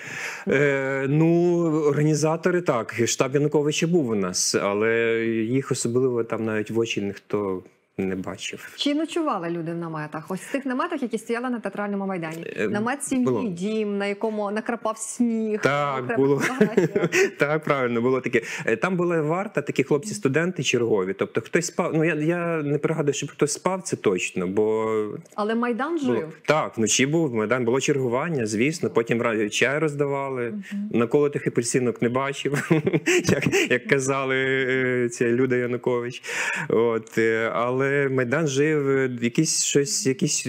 Ну, організатори так. Штаб Януковича був у нас, але їх особливо там навіть в очі ніхто не бачив. Чи ночували люди в наметах? Ось в тих наметах, які стояли на Театральному майдані. Намет сім'ї, дім, на якому накрапав сніг. Так, було. Так, правильно, було таке. Там була варта, такі хлопці-студенти чергові. Тобто хтось спав, ну я не пригадую, щоб хтось спав, це точно, бо... Але Майдан жив? Так, вночі був Майдан, було чергування, звісно, потім чай роздавали, наколотих апельсинок не бачив, як казали ці Люда Янукович. От, але Майдан жив, якісь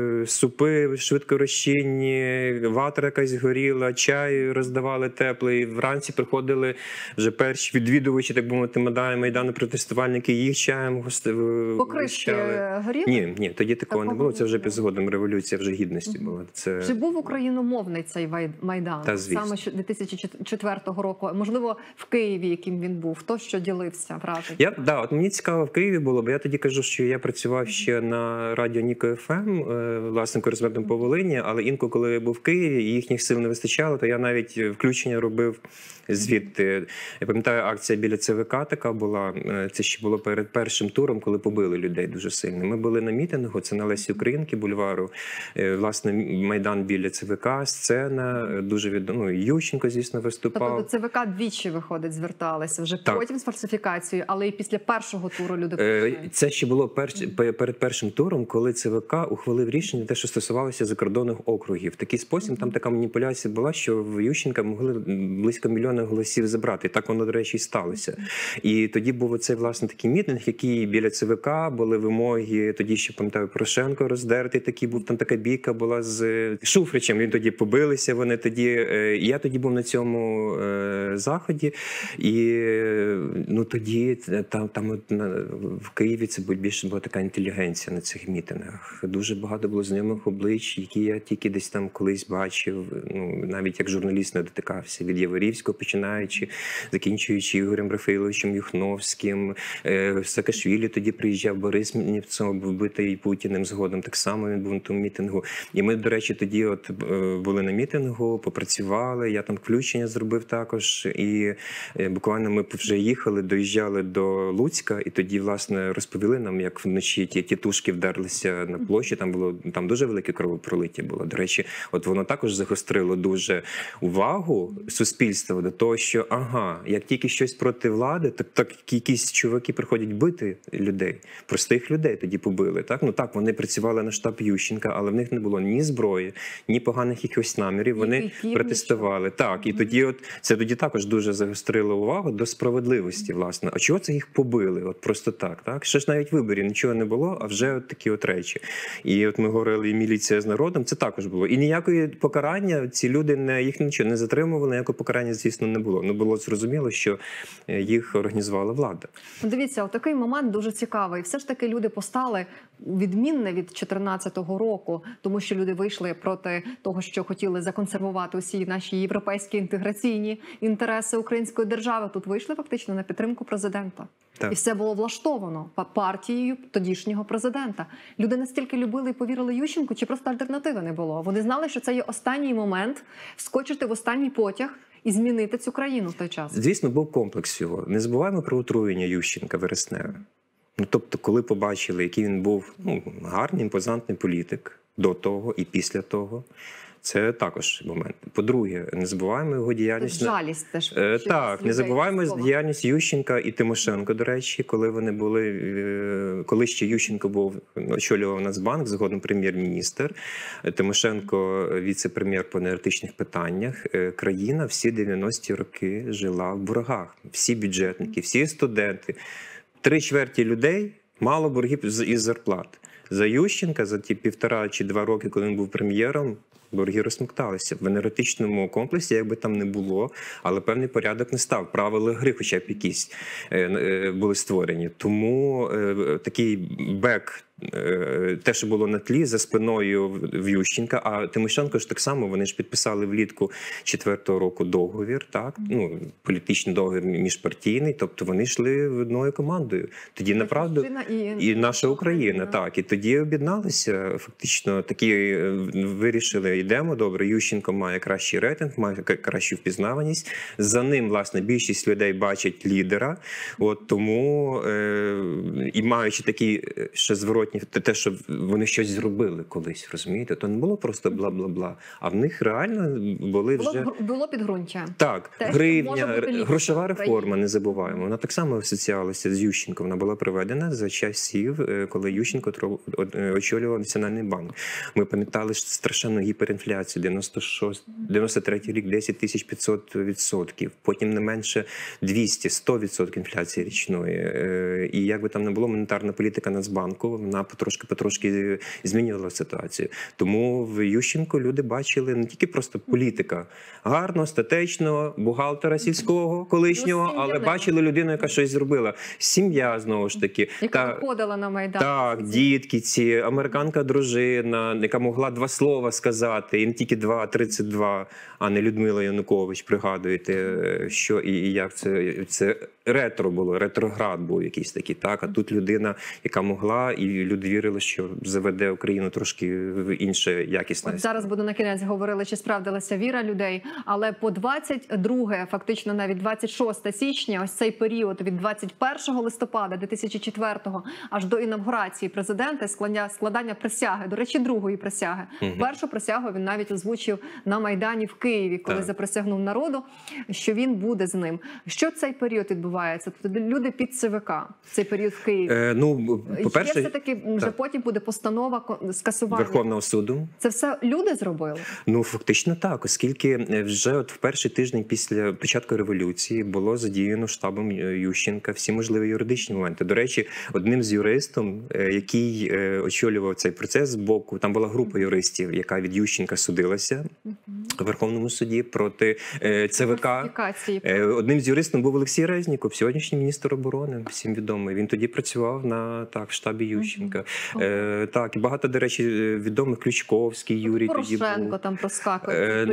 супи швидко розчинні, ватра якась горіла, чай роздавали теплий. Вранці приходили вже перші відвідувачі, так би мовити, Майдану протестувальники, їх чаєм гостили. Покришки горіли? Ні, тоді такого не було. Це вже згодом революція вже гідності була. Чи був україномовний цей Майдан? Та, звісно. Саме 2004 року. Можливо, в Києві, яким він був? Хто що ділився враження? От мені цікаво в Києві було, бо я тоді кажу, що я працював ще на радіо Ніко ФМ, власне, кореспондентом по Волині, але інколи, коли я був в Києві і їхніх сил не вистачало, то я навіть включення робив звідти. Я пам'ятаю, акція біля ЦВК така була, це ще було перед першим туром, коли побили людей дуже сильно. Ми були на мітингу, це на Лесі Українки бульвару, власне, Майдан біля ЦВК, сцена, дуже відомо, Ющенко, звісно, виступав. Тобто до ЦВК двічі, виходить, зверталися, вже потім з фальсифікацією, але і після першого туру люди почали. Це ще було перед першим туром, коли ЦВК ухвалив рішення, те, що стосувалося закордонних округів. В такий спосіб там така маніпуляція була, що в Ющенка могли близько мільйона голосів забрати. І так воно, до речі, і сталося. І тоді був оцей, власне, такий мітинг, який біля ЦВК були вимоги, тоді ще, пам'ятаю, Порошенко роздертий такий був, там така бійка була з Шуфричем, він тоді побилися, вони тоді. І я тоді був на цьому заході, і ну тоді там в Києві це більше була така інтелігенція на цих мітингах. Дуже багато було знайомих облич, які я тільки десь там колись бачив, ну, навіть як журналіст не дотикався, від Яворівського починаючи, закінчуючи Ігорем Рафаїловичем Юхновським, Саакашвілі тоді приїжджав, Борис Нємцов, вбитий Путіним згодом, так само він був на тому мітингу. І ми, до речі, тоді от були на мітингу, попрацювали, я там включення зробив також, і буквально ми вже їхали, доїжджали до Луцька, і тоді, власне, розповіли нам, як вночі ті тітушки вдерлися на площі, там дуже велике кровопролиття було. До речі, от воно також загострило дуже увагу суспільства до того, що як тільки щось проти влади, так якісь чуваки приходять бити людей, простих людей тоді побили. Так? Ну так, вони працювали на штаб Ющенка, але в них не було ні зброї, ні поганих якихось намірів, вони протестували. Так, і тоді це тоді також дуже загострило увагу до справедливості, власне. А чого це їх побили? От просто так, так? Ще ж навіть виборів нічого не було, а вже от такі от речі. І от ми говорили, і міліція з народом, це також було. І ніякої покарання, ці люди їх нічого не затримували, ніякого покарання, звісно, не було. Ну, було зрозуміло, що їх організувала влада. Дивіться, такий момент дуже цікавий. Все ж таки люди постали відмінне від 2014 року, тому що люди вийшли проти того, що хотіли законсервувати усі наші європейські інтеграційні інтереси української держави. Тут вийшли фактично на підтримку президента. Так. І все було влаштовано партією тодішнього президента. Люди настільки любили і повірили Ющенку, чи просто альтернативи не було? Вони знали, що це є останній момент вскочити в останній потяг і змінити цю країну в той час. Звісно, був комплекс всього. Не забуваємо про отруєння Ющенка вересневе. Ну, тобто, коли побачили, який він був гарний, імпозантний політик до того і після того, це також момент. По-друге, не забуваємо його діяльність. Жалість теж. Так, не забуваємо діяльність Ющенка і Тимошенко, до речі, коли вони були, коли ще Ющенко був, очолював Нацбанк, згодом прем'єр-міністр, Тимошенко віце-прем'єр по енергетичних питаннях. Країна всі 90-ті роки жила в боргах. Всі бюджетники, всі студенти. 3/4 людей мало боргів із зарплат. За Ющенка, за ті 1,5 чи 2 роки, коли він був прем'єром, борги розсмокталися. В енергетичному комплексі, як би там не було, але певний порядок не став. Правила гри хоча б якісь були створені. Тому такий бек, те, що було на тлі, за спиною в Ющенка, а Тимошенко ж так само, вони ж підписали влітку 4-го року договір, так? Ну, політичний договір міжпартійний, тобто вони йшли одною командою. Тоді, направду, і наша Україна, так. І тоді об'єдналися, фактично, такі вирішили, йдемо, добре, Ющенко має кращий рейтинг, має кращу впізнаваність, за ним, власне, більшість людей бачать лідера, от тому, і маючи такі ще зворотні, те, що вони щось зробили колись, розумієте? То не було просто бла-бла-бла, а в них реально були вже... Було підґрунтя. Так, те, гривня, грошова реформа, не забуваємо. Вона так само асоціювалася з Ющенком. Вона була проведена за часів, коли Ющенко очолював Національний банк. Ми пам'ятали страшенну гіперінфляцію, 93-й рік 10 500%, потім не менше 200-100% інфляції річної. І як би там не було, монетарна політика Нацбанку, вона потрошки змінювала ситуацію. Тому в Ющенку люди бачили не тільки просто політика, гарно, статечно, бухгалтера сільського колишнього, але бачили людину, яка щось зробила. Сім'я, знову ж таки. Яка виходила на Майдан. Так, дітки ці, американка-дружина, яка могла 2 слова сказати, і не тільки 2, а 32, а не Людмила Янукович, пригадуєте, що і як це ретро було, ретроград був якийсь такий, так, а тут людина, яка могла, і люди вірили, що заведе Україну трошки в інше якісне. От зараз буду на кінець говорили, чи справдилася віра людей, але по 22, фактично навіть 26 січня, ось цей період від 21 листопада 2004 аж до інавгурації президента, складання присяги, до речі, другої присяги. Першу присягу він навіть озвучив на Майдані в Києві, коли заприсягнув народу, що він буде з ним. Що цей період відбувається? Тобто люди під ЦВК, цей період в Києві. Ну, по-перше, все-таки вже потім буде постанова скасування Верховного суду. Це все люди зробили? Ну, фактично так, оскільки вже от в перший тиждень після початку революції було задіяно штабом Ющенка всі можливі юридичні моменти. До речі, одним з юристів, який очолював цей процес з боку, там була група юристів, яка від Ющенка судилася в Верховному суді проти ЦВК. Одним з юристів був Олексій Резніков, сьогоднішній міністр оборони, всім відомий. Він тоді працював на штабі Ющенка. Так, і багато, до речі, відомих, Ключковський, Юрій тоді був. Порошенко там проскакує.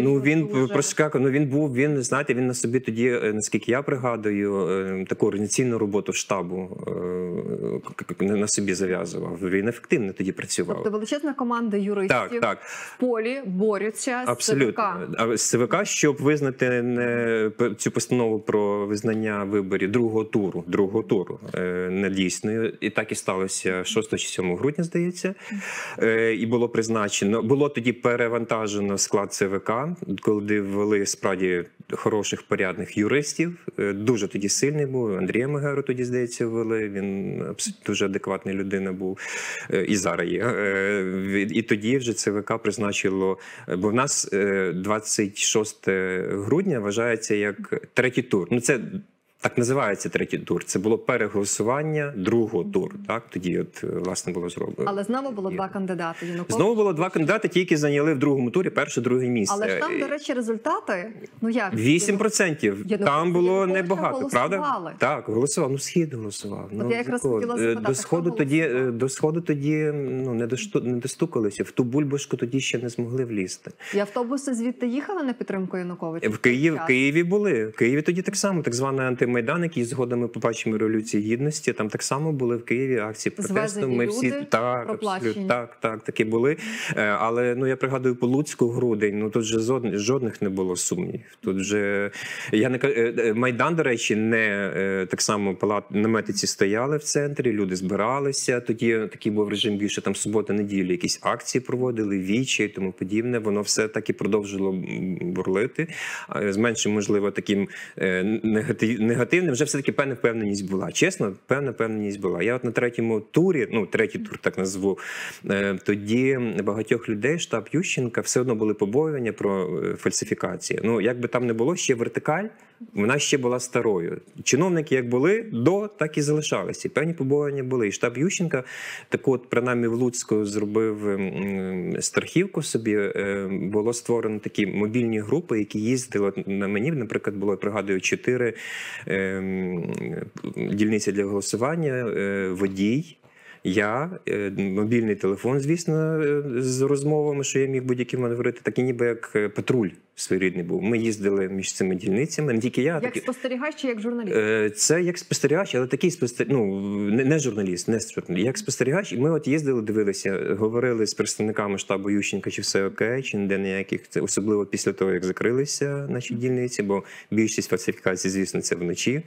Він, знаєте, він на собі тоді, наскільки я пригадую, таку організаційну роботу штабу на собі зав'язував. Він ефективно тоді працював. Тобто величезна команда юристів в полі борються з ЦВК. А з ЦВК, щоб визнати цю постанову про визнання виборів другого туру недійсною. І так і сталося 6 чи 7 грудня, здається. І було призначено, було тоді перевантажено склад ЦВК, коли ввели справді хороших, порядних юристів. Дуже тоді сильний був. Андрія Магеру тоді, здається, ввели. Він дуже адекватний людина був. І зараз є. І тоді вже ЦВК призначило, бо в нас 26 грудня вважається як третій тур. Ну, це Так називається третій тур. Це було переголосування другого туру. Так тоді, от власне, було зроблено. Але знову було два кандидати. Знову було два кандидати, ті, які зайняли в другому турі перше-друге місце. Але ж там, до речі, результати, ну як? 8%. Там було небагато, правда? Так, голосував. Ну, Схід голосував. От я якраз хотіла запитати, до Сходу тоді ну, не достукалися. В ту бульбашку тоді ще не змогли влізти. І автобуси звідти їхали на підтримку Януковича? В Києві були. В Києві тоді так само, так званий антимайдан, який згодом ми побачимо Революції Гідності. Там так само були в Києві акції протесту. Ми всі так, такі були. Але ну я пригадую по Луцьку грудень. Ну тут вже жодних не було сумнівів. Тут вже Майдан, до речі, не так само намети ці стояли в центрі. Люди збиралися. Тоді такий був режим більше там субота-неділі. Якісь акції проводили, вічі і тому подібне. Воно все так і продовжило бурлити. З меншим, можливо, таким негативним, вже все-таки певна впевненість була. Чесно, певна впевненість була. Я от на третьому турі, ну, третій тур так назву, тоді багатьох людей, штаб Ющенка, все одно були побоювання про фальсифікації. Ну, як би там не було, ще вертикаль, вона ще була старою. Чиновники як були так і залишалися. І певні побоювання були. І штаб Ющенка, так от, принаймні в Луцьку зробив страхівку собі, було створено такі мобільні групи, які їздили, на мені, наприклад, було, пригадую, 4 дільниці для голосування, водій, я, мобільний телефон, звісно, з розмовами, що я міг будь-який момент говорити, так і ніби як патруль своєрідний був. Ми їздили між цими дільницями, не тільки я. Як спостерігач чи як журналіст? Це як спостерігач, але такий спостерігач, ну, не журналіст, як спостерігач. І ми от їздили, дивилися, говорили з представниками штабу Ющенка, чи все окей, чи ніде ніяких, особливо після того, як закрилися наші дільниці, бо більшість фальсифікацій, звісно, це вночі.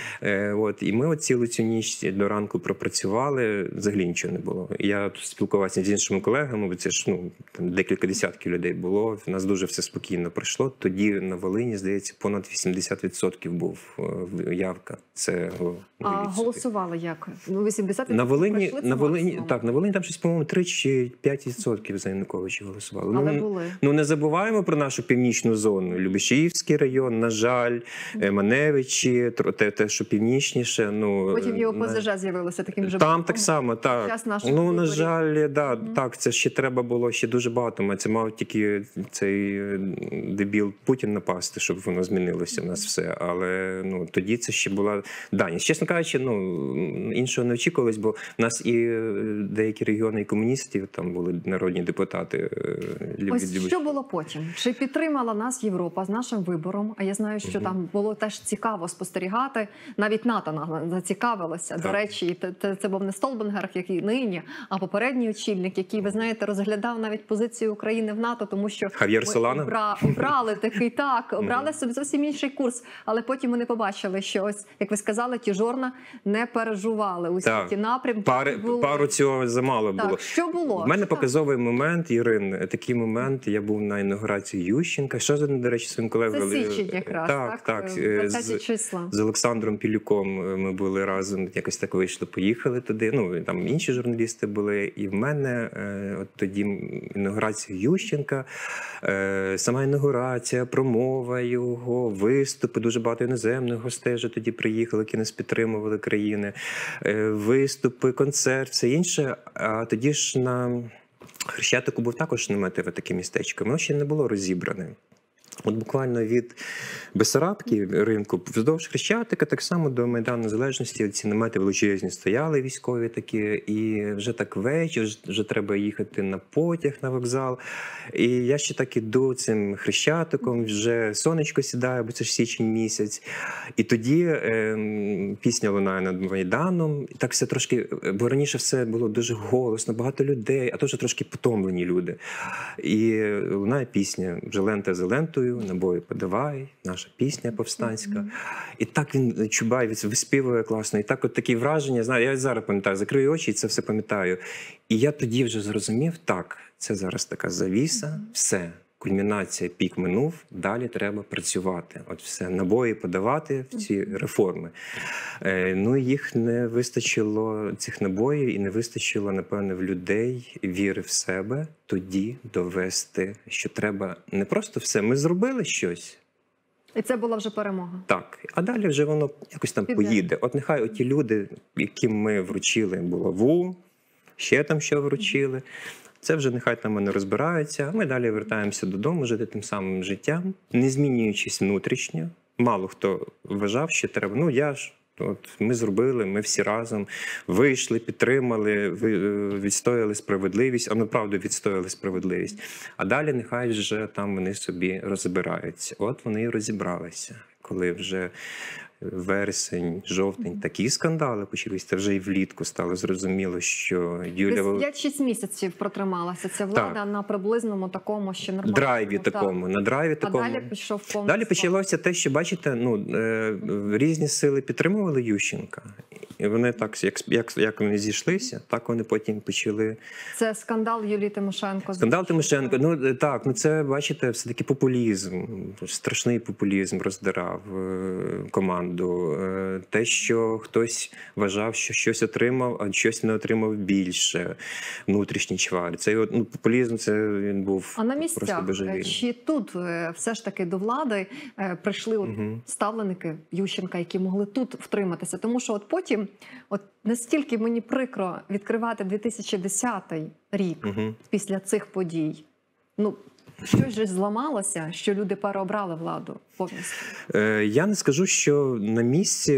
І ми от цілу цю ніч до ранку пропрацювали, взагалі нічого не було. Я спілкувався з іншими колегами, бо це ж там декілька десятків людей було, в нас дуже все спокійно пройшло. Тоді на Волині, здається, понад 80% був явка. Це голосували як? Ну, 80% на Волині, на Волині там щось, по-моєму, 3 чи 5% за Януковича голосували. Але були. Ну, не забуваємо про нашу північну зону. Любешівський район, на жаль, Маневичі, те, що північніше. Ну, потім і ОПЗЖ з'явилося таким же. Там так само, так. Ну, на жаль, так, це ще треба було ще дуже багато. Це мав тільки цей дебіл Путін напасти, щоб воно змінилося в нас все. Але ну, тоді це ще була даність. Чесно кажучи, ну, іншого не очікувалось, бо в нас і деякі регіони і комуністів, там були народні депутати. Ось що було потім? Чи підтримала нас Європа з нашим вибором? А я знаю, що там було теж цікаво спостерігати. Навіть НАТО зацікавилося. До речі, це був не Столтенгер, який нині, а попередній очільник, який, ви знаєте, розглядав навіть позицію України в НАТО, тому що Хав'єр Солана? Обрали такий, обрали собі зовсім інший курс, але потім вони побачили, що ось, як ви сказали, ті жорна не пережували усі ті напрямки. Пару цього замало було. Що було? В мене показовий момент, Ірин, такий момент, я був на інаугурації Ющенка, що, до речі, своїм колегою. Це січень якраз, так? 20 числа. З Олександром Пілюком ми були разом, якось так вийшло, поїхали туди, ну, там інші журналісти були, і в мене от тоді інаугурація Ющенка, сама інаугурація, промова його, виступи, дуже багато іноземних гостей вже тоді приїхали, які нас підтримували країни, виступи, концерт, все інше. А тоді ж на Хрещатику був також наметове таке містечко, воно ще не було розібране. От буквально від Бессарабки, ринку, вздовж Хрещатика, так само до Майдану Незалежності, ці намети величезні стояли, військові такі, і вже так вечір, вже треба їхати на потяг, на вокзал. І я ще так іду цим Хрещатиком, вже сонечко сідає, бо це ж січень місяць. І тоді пісня лунає над Майданом, і так все трошки, бо раніше все було дуже голосно, багато людей, а то вже трошки потомлені люди. І лунає пісня вже лента за лентою, набої подавай, наша пісня повстанська. І так він чубає, виспівує класно. І так от такі враження, знаю, я зараз пам'ятаю, закрию очі і це все пам'ятаю. І я тоді вже зрозумів, так, це зараз така завіса, все. Кульмінація, пік минув, далі треба працювати. От все, набої подавати в ці реформи. Ну, їх не вистачило, цих набоїв, і не вистачило, напевне, в людей віри в себе тоді довести, що треба не просто все, ми зробили щось, І це була вже перемога. Так, а далі вже воно якось там Піде. поїде. От нехай оті люди, яким ми вручили булаву, ще там що вручили, це вже нехай там вони розбираються, а ми далі вертаємося додому, жити тим самим життям, не змінюючись внутрішньо. Мало хто вважав, що треба. Ну, я ж, от ми зробили, ми всі разом вийшли, підтримали, відстояли справедливість, а ми правда відстояли справедливість. А далі нехай вже там вони собі розбираються. От вони і розібралися, коли вже вересень, жовтень, такі скандали почалися, це вже і влітку стало зрозуміло, що Юлія... 5-6 місяців протрималася ця влада на приблизному такому ще нормальному. Драйві такому, на драйві такому. А далі пішов повністю. Далі почалося те, що, бачите, різні сили підтримували Ющенка. І вони так, як вони зійшлися, так вони потім почали... Це скандал Юлії Тимошенко. Скандал Тимошенко, це, бачите, все-таки популізм, страшний популізм роздирав команду. Те, що хтось вважав, що щось отримав, а щось не отримав більше, внутрішні чвари. Цей популізм, це він був а на просто місцях, божевільний. чи тут все ж таки до влади прийшли ставленики Ющенка, які могли тут втриматися? Тому що от потім, от настільки мені прикро відкривати 2010 рік після цих подій. Ну, щось же зламалося, що люди переобрали владу повністю? Я не скажу, що на місці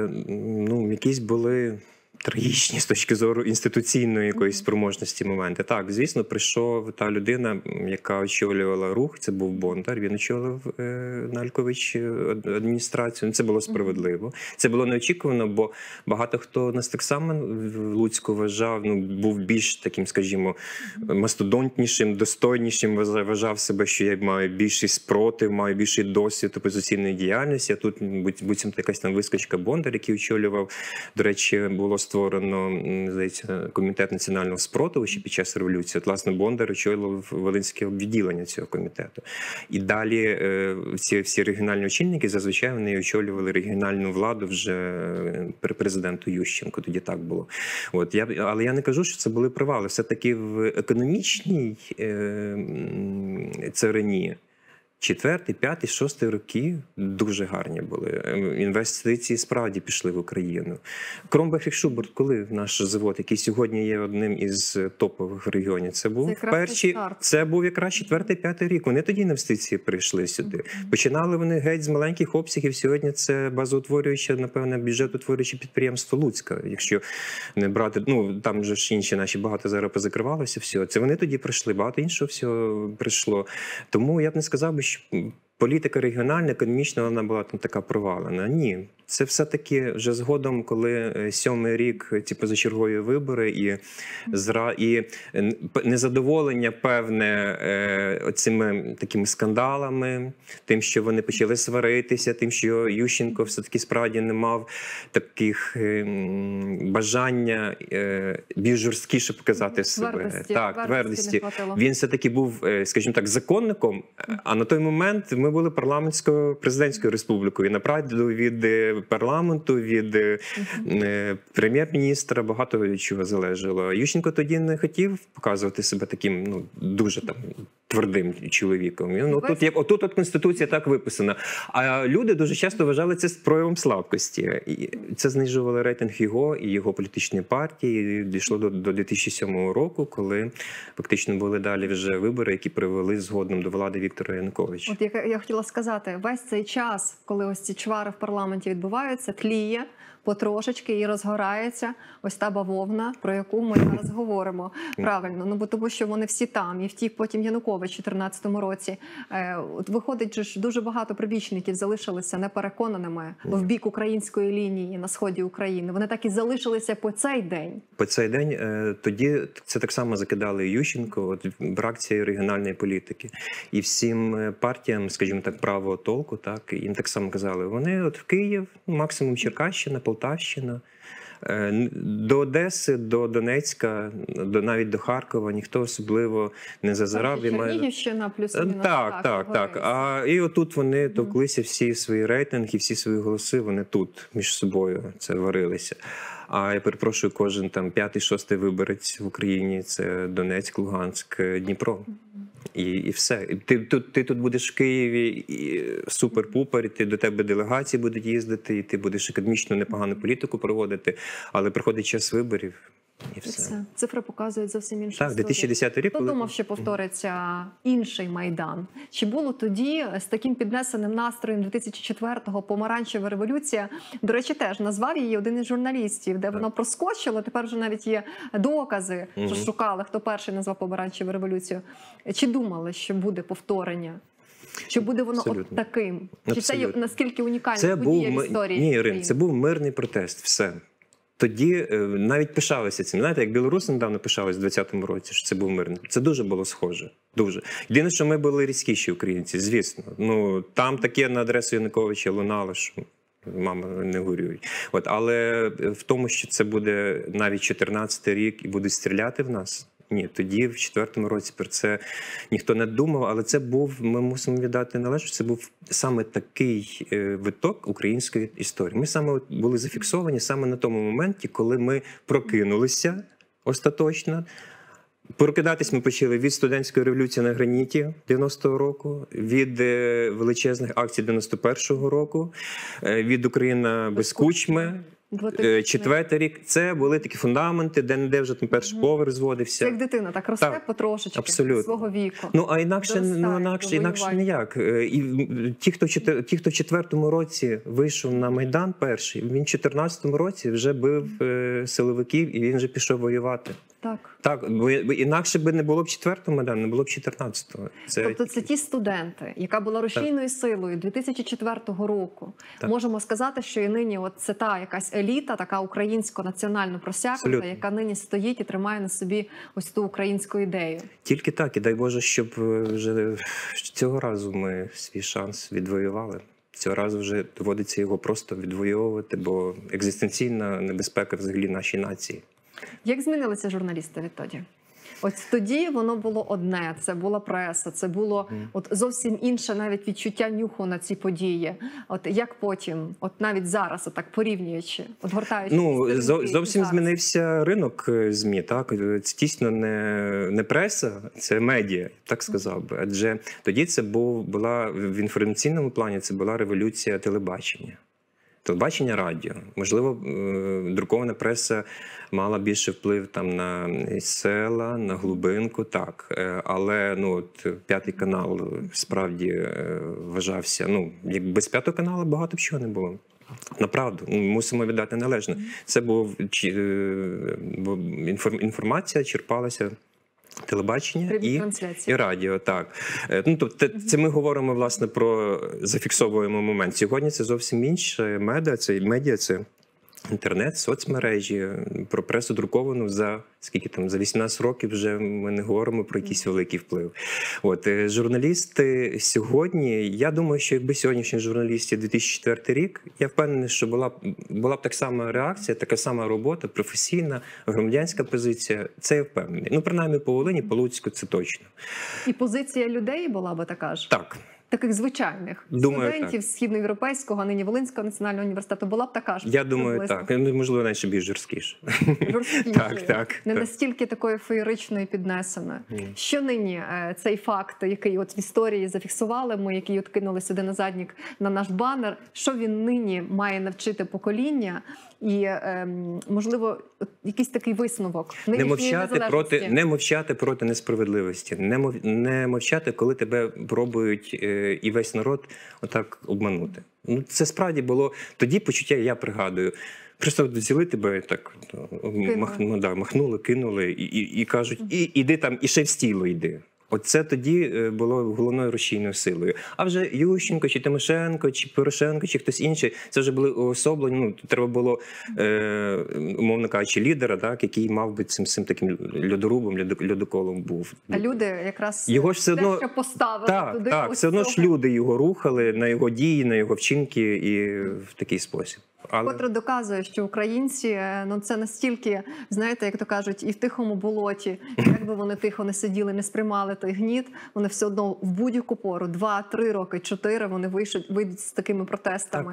якісь були трагічні з точки зору інституційної якоїсь спроможності моменти. Так, звісно, прийшов та людина, яка очолювала рух, це був Бондар, він очолив Налькович адміністрацію. Це було справедливо. Це було неочікувано, бо багато хто нас так само в Луцьку вважав, був більш таким, скажімо, мастодонтнішим, достойнішим, вважав себе, що я маю більший спротив, маю більший досвід опозиційної діяльності, а тут буцімто якась там вискочка Бондар, який очолював. До речі, було створено, здається, комітет національного спротиву ще під час революції. От, власне, Бондар очолював Волинське відділення цього комітету. І далі всі регіональні очільники, зазвичай вони очолювали регіональну владу вже при президенту Ющенку. Тоді так було. От, але я не кажу, що це були провали. Все-таки в економічній царині 4, 5, 6 роки дуже гарні були. Інвестиції справді пішли в Україну. Кромбах і Шуберт, коли наш завод, який сьогодні є одним із топових регіонів, це був якраз 4-5 рік. Вони тоді інвестиції прийшли сюди. Починали вони геть з маленьких обсягів. Сьогодні це базоутворююче, напевне, бюджетоутворююче підприємство Луцька. Якщо не брати, там вже ж інші наші багато зараз позакривалося все. Це вони тоді прийшли, багато іншого всього прийшло. Тому я б не сказав би, що політика регіональна, економічна, вона була там така провалена. Ні. Це все-таки вже згодом, коли 7-й рік ці позачергові вибори і незадоволення певне цими такими скандалами, тим, що вони почали сваритися, тим, що Ющенко все-таки справді не мав таких бажання більш жорсткіше показати себе. Твердості. Він все-таки був, скажімо так, законником, а на той момент ми були парламентсько-президентською республікою. На прайду від парламенту, від прем'єр-міністра багато від чого залежало. Ющенко тоді не хотів показувати себе таким, дуже там твердим чоловіком. Отут Конституція так виписана. А люди дуже часто вважали це проявом слабкості. І це знижувало рейтинг його і його політичної партії. І дійшло до 2007 року, коли фактично були далі вже вибори, які привели згодом до влади Віктора Януковича. От я хотіла сказати, весь цей час, коли ось ці чвари в парламенті відбуваються, тліє потрошечки і розгорається ось та бавовна, про яку ми зараз говоримо. Правильно, бо тому що вони всі там, і втік потім Янукович у 2014 році. От виходить, що дуже багато прибічників залишилися непереконаними в бік української лінії на сході України. Вони так і залишилися по цей день. По цей день тоді це так само закидали Ющенко, брак цієї регіональної політики. І всім партіям, скажімо так, правого толку, так, їм так само казали, вони от в Київ, максимум Черкащина, Полтавщина, до Одеси, до Донецька, навіть до Харкова ніхто особливо не зазирав. Чернігівщина плюс-мінус. Так. І отут вони товклися всі свої рейтинги, всі свої голоси, вони тут між собою це варилися. А я перепрошую, кожен там 5-6 виборець в Україні – це Донецьк, Луганськ, Дніпро. І все. Ти тут будеш в Києві, і супер-пупер, і до тебе делегації будуть їздити, і ти будеш академічну непогану політику проводити, але приходить час виборів, і все. Цифри показують зовсім іншу Так, історію. 2010 рік. Хто думав, що повториться інший Майдан? Чи було тоді з таким піднесеним настроєм 2004-го помаранчева революція? До речі, теж назвав її один із журналістів, де воно проскочило. Тепер вже навіть є докази, що шукали, хто перший назвав помаранчеву революцію. Чи думали, що буде повторення? Чи буде воно от таким? Чи це є наскільки унікальна подія в історії? Ні, Ірин, це був мирний протест, все. Тоді навіть пишалися цим. Знаєте, як білоруси недавно пишалися в 2020 році, що це був мирний. Це дуже було схоже. Дуже. Єдине, що ми були різкіші українці, звісно. Ну, там таке на адресу Януковича лунало, що мама, не горюй. Але в тому, що це буде навіть 14-й рік і будуть стріляти в нас, ні, тоді в 4-му році про це ніхто не думав, але це був, ми мусимо віддати належність, це був саме такий виток української історії. Ми саме були зафіксовані саме на тому моменті, коли ми прокинулися остаточно. Прокидатись ми почали від студентської революції на граніті 90-го року, від величезних акцій 91-го року, від Україна без кучми. 4-й рік. Це були такі фундаменти, де вже там перший поверх зводився. Це як дитина так росте потрошечки свого віку. Ну, а інакше ніяк. І ті, хто в 4-му році вийшов на Майдан перший, він в 14-му році вже бив силовиків і він вже пішов воювати. Так, бо інакше би не було б 4-го Майдану, не було б 14-го. Тобто це ті студенти, яка була рушійною силою 2004 року. Так. Можемо сказати, що і нині це та якась еліта, така українсько-національно просякнута, яка нині стоїть і тримає на собі ось ту українську ідею. Тільки так, і дай Боже, щоб вже цього разу ми свій шанс відвоювали. Цього разу вже доводиться його просто відвоювати, бо екзистенційна небезпека взагалі нашій нації. Як змінилися журналісти відтоді? От тоді воно було одне, це була преса, це було зовсім інше навіть відчуття нюху на ці події. От як потім, от навіть зараз, отак порівнюючи, гортаючи... Ну, зовсім змінився ринок ЗМІ, так? Це дійсно не преса, це медіа, так сказав би. Адже тоді це була, в інформаційному плані, це була революція телебачення. Телебачення, радіо. Можливо, друкована преса мала більше вплив там на села, на глибинку, так. Але П'ятий канал справді вважався, як без П'ятого каналу багато б чого не було. Направду, мусимо віддати належне. Це був інформація черпалася телебачення і радіо, так. Тобто це ми говоримо, власне, про зафіксовуємо момент. Сьогодні це зовсім інше медіа, це інтернет, соцмережі, про пресу друковану за 18 років вже ми не говоримо про якийсь великий вплив. Журналісти сьогодні, я думаю, що якби сьогоднішні журналісти 2004 рік, я впевнений, що була б так сама реакція, така сама робота, професійна, громадянська позиція, це я впевнений. Принаймні по Волині, по Луцьку це точно. І позиція людей була би така ж? Так. Таких звичайних студентів Східноєвропейського, а нині Волинського національного університету була б така ж? Я думаю, так. Можливо, навіть більш жорсткіше. Жорсткіше. Так. Не настільки такої феєричної піднесеної. Що нині цей факт, який в історії зафіксували ми, який кинули сюди на заднік на наш банер, що він нині має навчити покоління? І, можливо, якийсь такий висновок. Не мовчати проти несправедливості. Не мовчати, коли тебе пробують і весь народ отак обманути. Це справді було тоді почуття, я пригадую. Просто взяли тебе так, махнули, кинули і кажуть, іди там, і ще в стіло йди. Оце тоді було головною рушійною силою. А вже Ющенко, чи Тимошенко, чи Порошенко, чи хтось інший, це вже були уособлені. Треба було, умовно кажучи, лідера, так, який мав би цим таким льодорубом, льодоколом був. А люди якраз його ж все одно поставили туди. Так, все одно ж люди його рухали на його дії, на його вчинки і в такий спосіб. Котре доказує, що українці, це настільки, знаєте, як то кажуть, і в тихому болоті, як би вони тихо не сиділи, не сприймали той гніт, вони все одно в будь-яку пору, 2, 3 роки, 4, вони вийдуть з такими протестами. Так.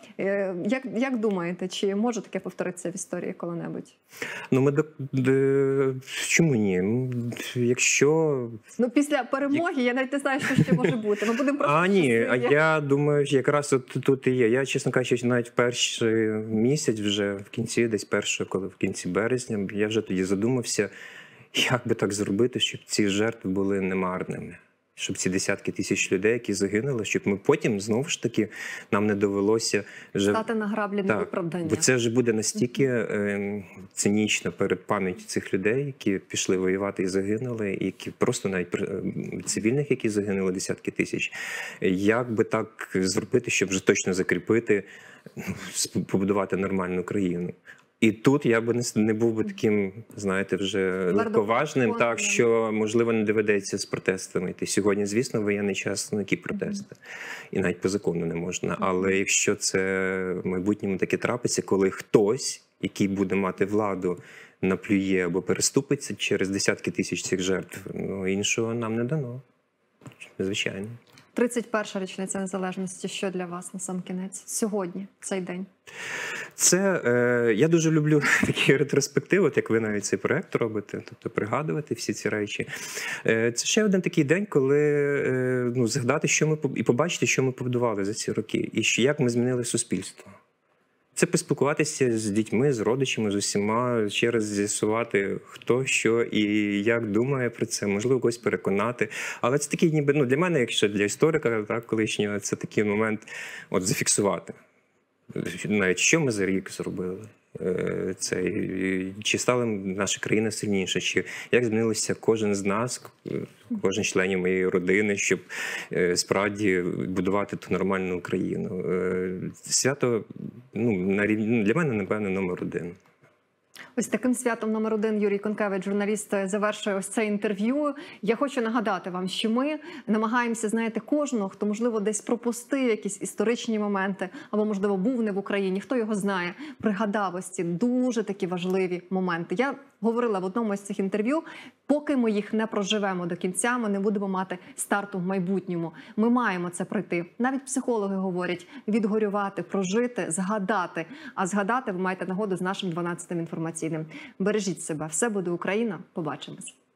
Як думаєте, чи може таке повторитися в історії коли-небудь? Ну, чому ні? Якщо... Ну, після перемоги я навіть не знаю, що ще може бути. Ми будемо просто Ні, щасливі. я думаю, якраз тут і є. Я, чесно кажучи, навіть в перший місяць вже в кінці, десь коли в кінці березня, я вже тоді задумався, як би так зробити, щоб ці жертви були немарними. Щоб ці десятки тисяч людей, які загинули, щоб ми потім, знову ж таки, нам не довелося вже... Стати на граблі невиправдання. Бо це вже буде настільки цинічно перед пам'яттю цих людей, які пішли воювати і загинули, і які просто навіть цивільних, які загинули десятки тисяч. Як би так зробити, щоб вже точно закріпити, побудувати нормальну країну? І тут я би не був би таким, знаєте, вже легковажним, так, що, можливо, не доведеться з протестами йти. Сьогодні, звісно, воєнний час, які протести. І навіть по закону не можна. Але якщо це в майбутньому таке трапиться, коли хтось, який буде мати владу, наплює або переступиться через десятки тисяч цих жертв, ну, іншого нам не дано. Звичайно. 31-ша річниця незалежності. Що для вас на сам кінець? Сьогодні, цей день? Я дуже люблю такі ретроспективи, от як ви навіть цей проект робите, тобто пригадувати всі ці речі. Це ще один такий день, коли згадати, що ми і побачити, що ми побудували за ці роки, і як ми змінили суспільство. Це поспілкуватися з дітьми, з родичами, з усіма, ще раз з'ясувати, хто, що і як думає про це, можливо, когось переконати. Але це такий, ніби, для мене, якщо для історика, так, колишнього, це такий момент зафіксувати. Навіть що ми за рік зробили. Чи стала наша країна сильніша, чи як змінилося кожен з нас, кожен з членів моєї родини, щоб справді будувати ту нормальну Україну. Свято для мене, напевно, номер один. Ось таким святом номер один Юрій Конкевич, журналіст, завершує ось це інтерв'ю. Я хочу нагадати вам, що ми намагаємося, знаєте, кожного, хто, можливо, десь пропустив якісь історичні моменти, або, можливо, був не в Україні, хто його знає, пригадав ось ці дуже такі важливі моменти. Я говорила в одному з цих інтерв'ю, поки ми їх не проживемо до кінця, ми не будемо мати старту в майбутньому. Ми маємо це пройти. Навіть психологи говорять, відгорювати, прожити, згадати. А згадати ви маєте нагоду з нашим 12-м інформаційним. Бережіть себе. Все буде Україна. Побачимось.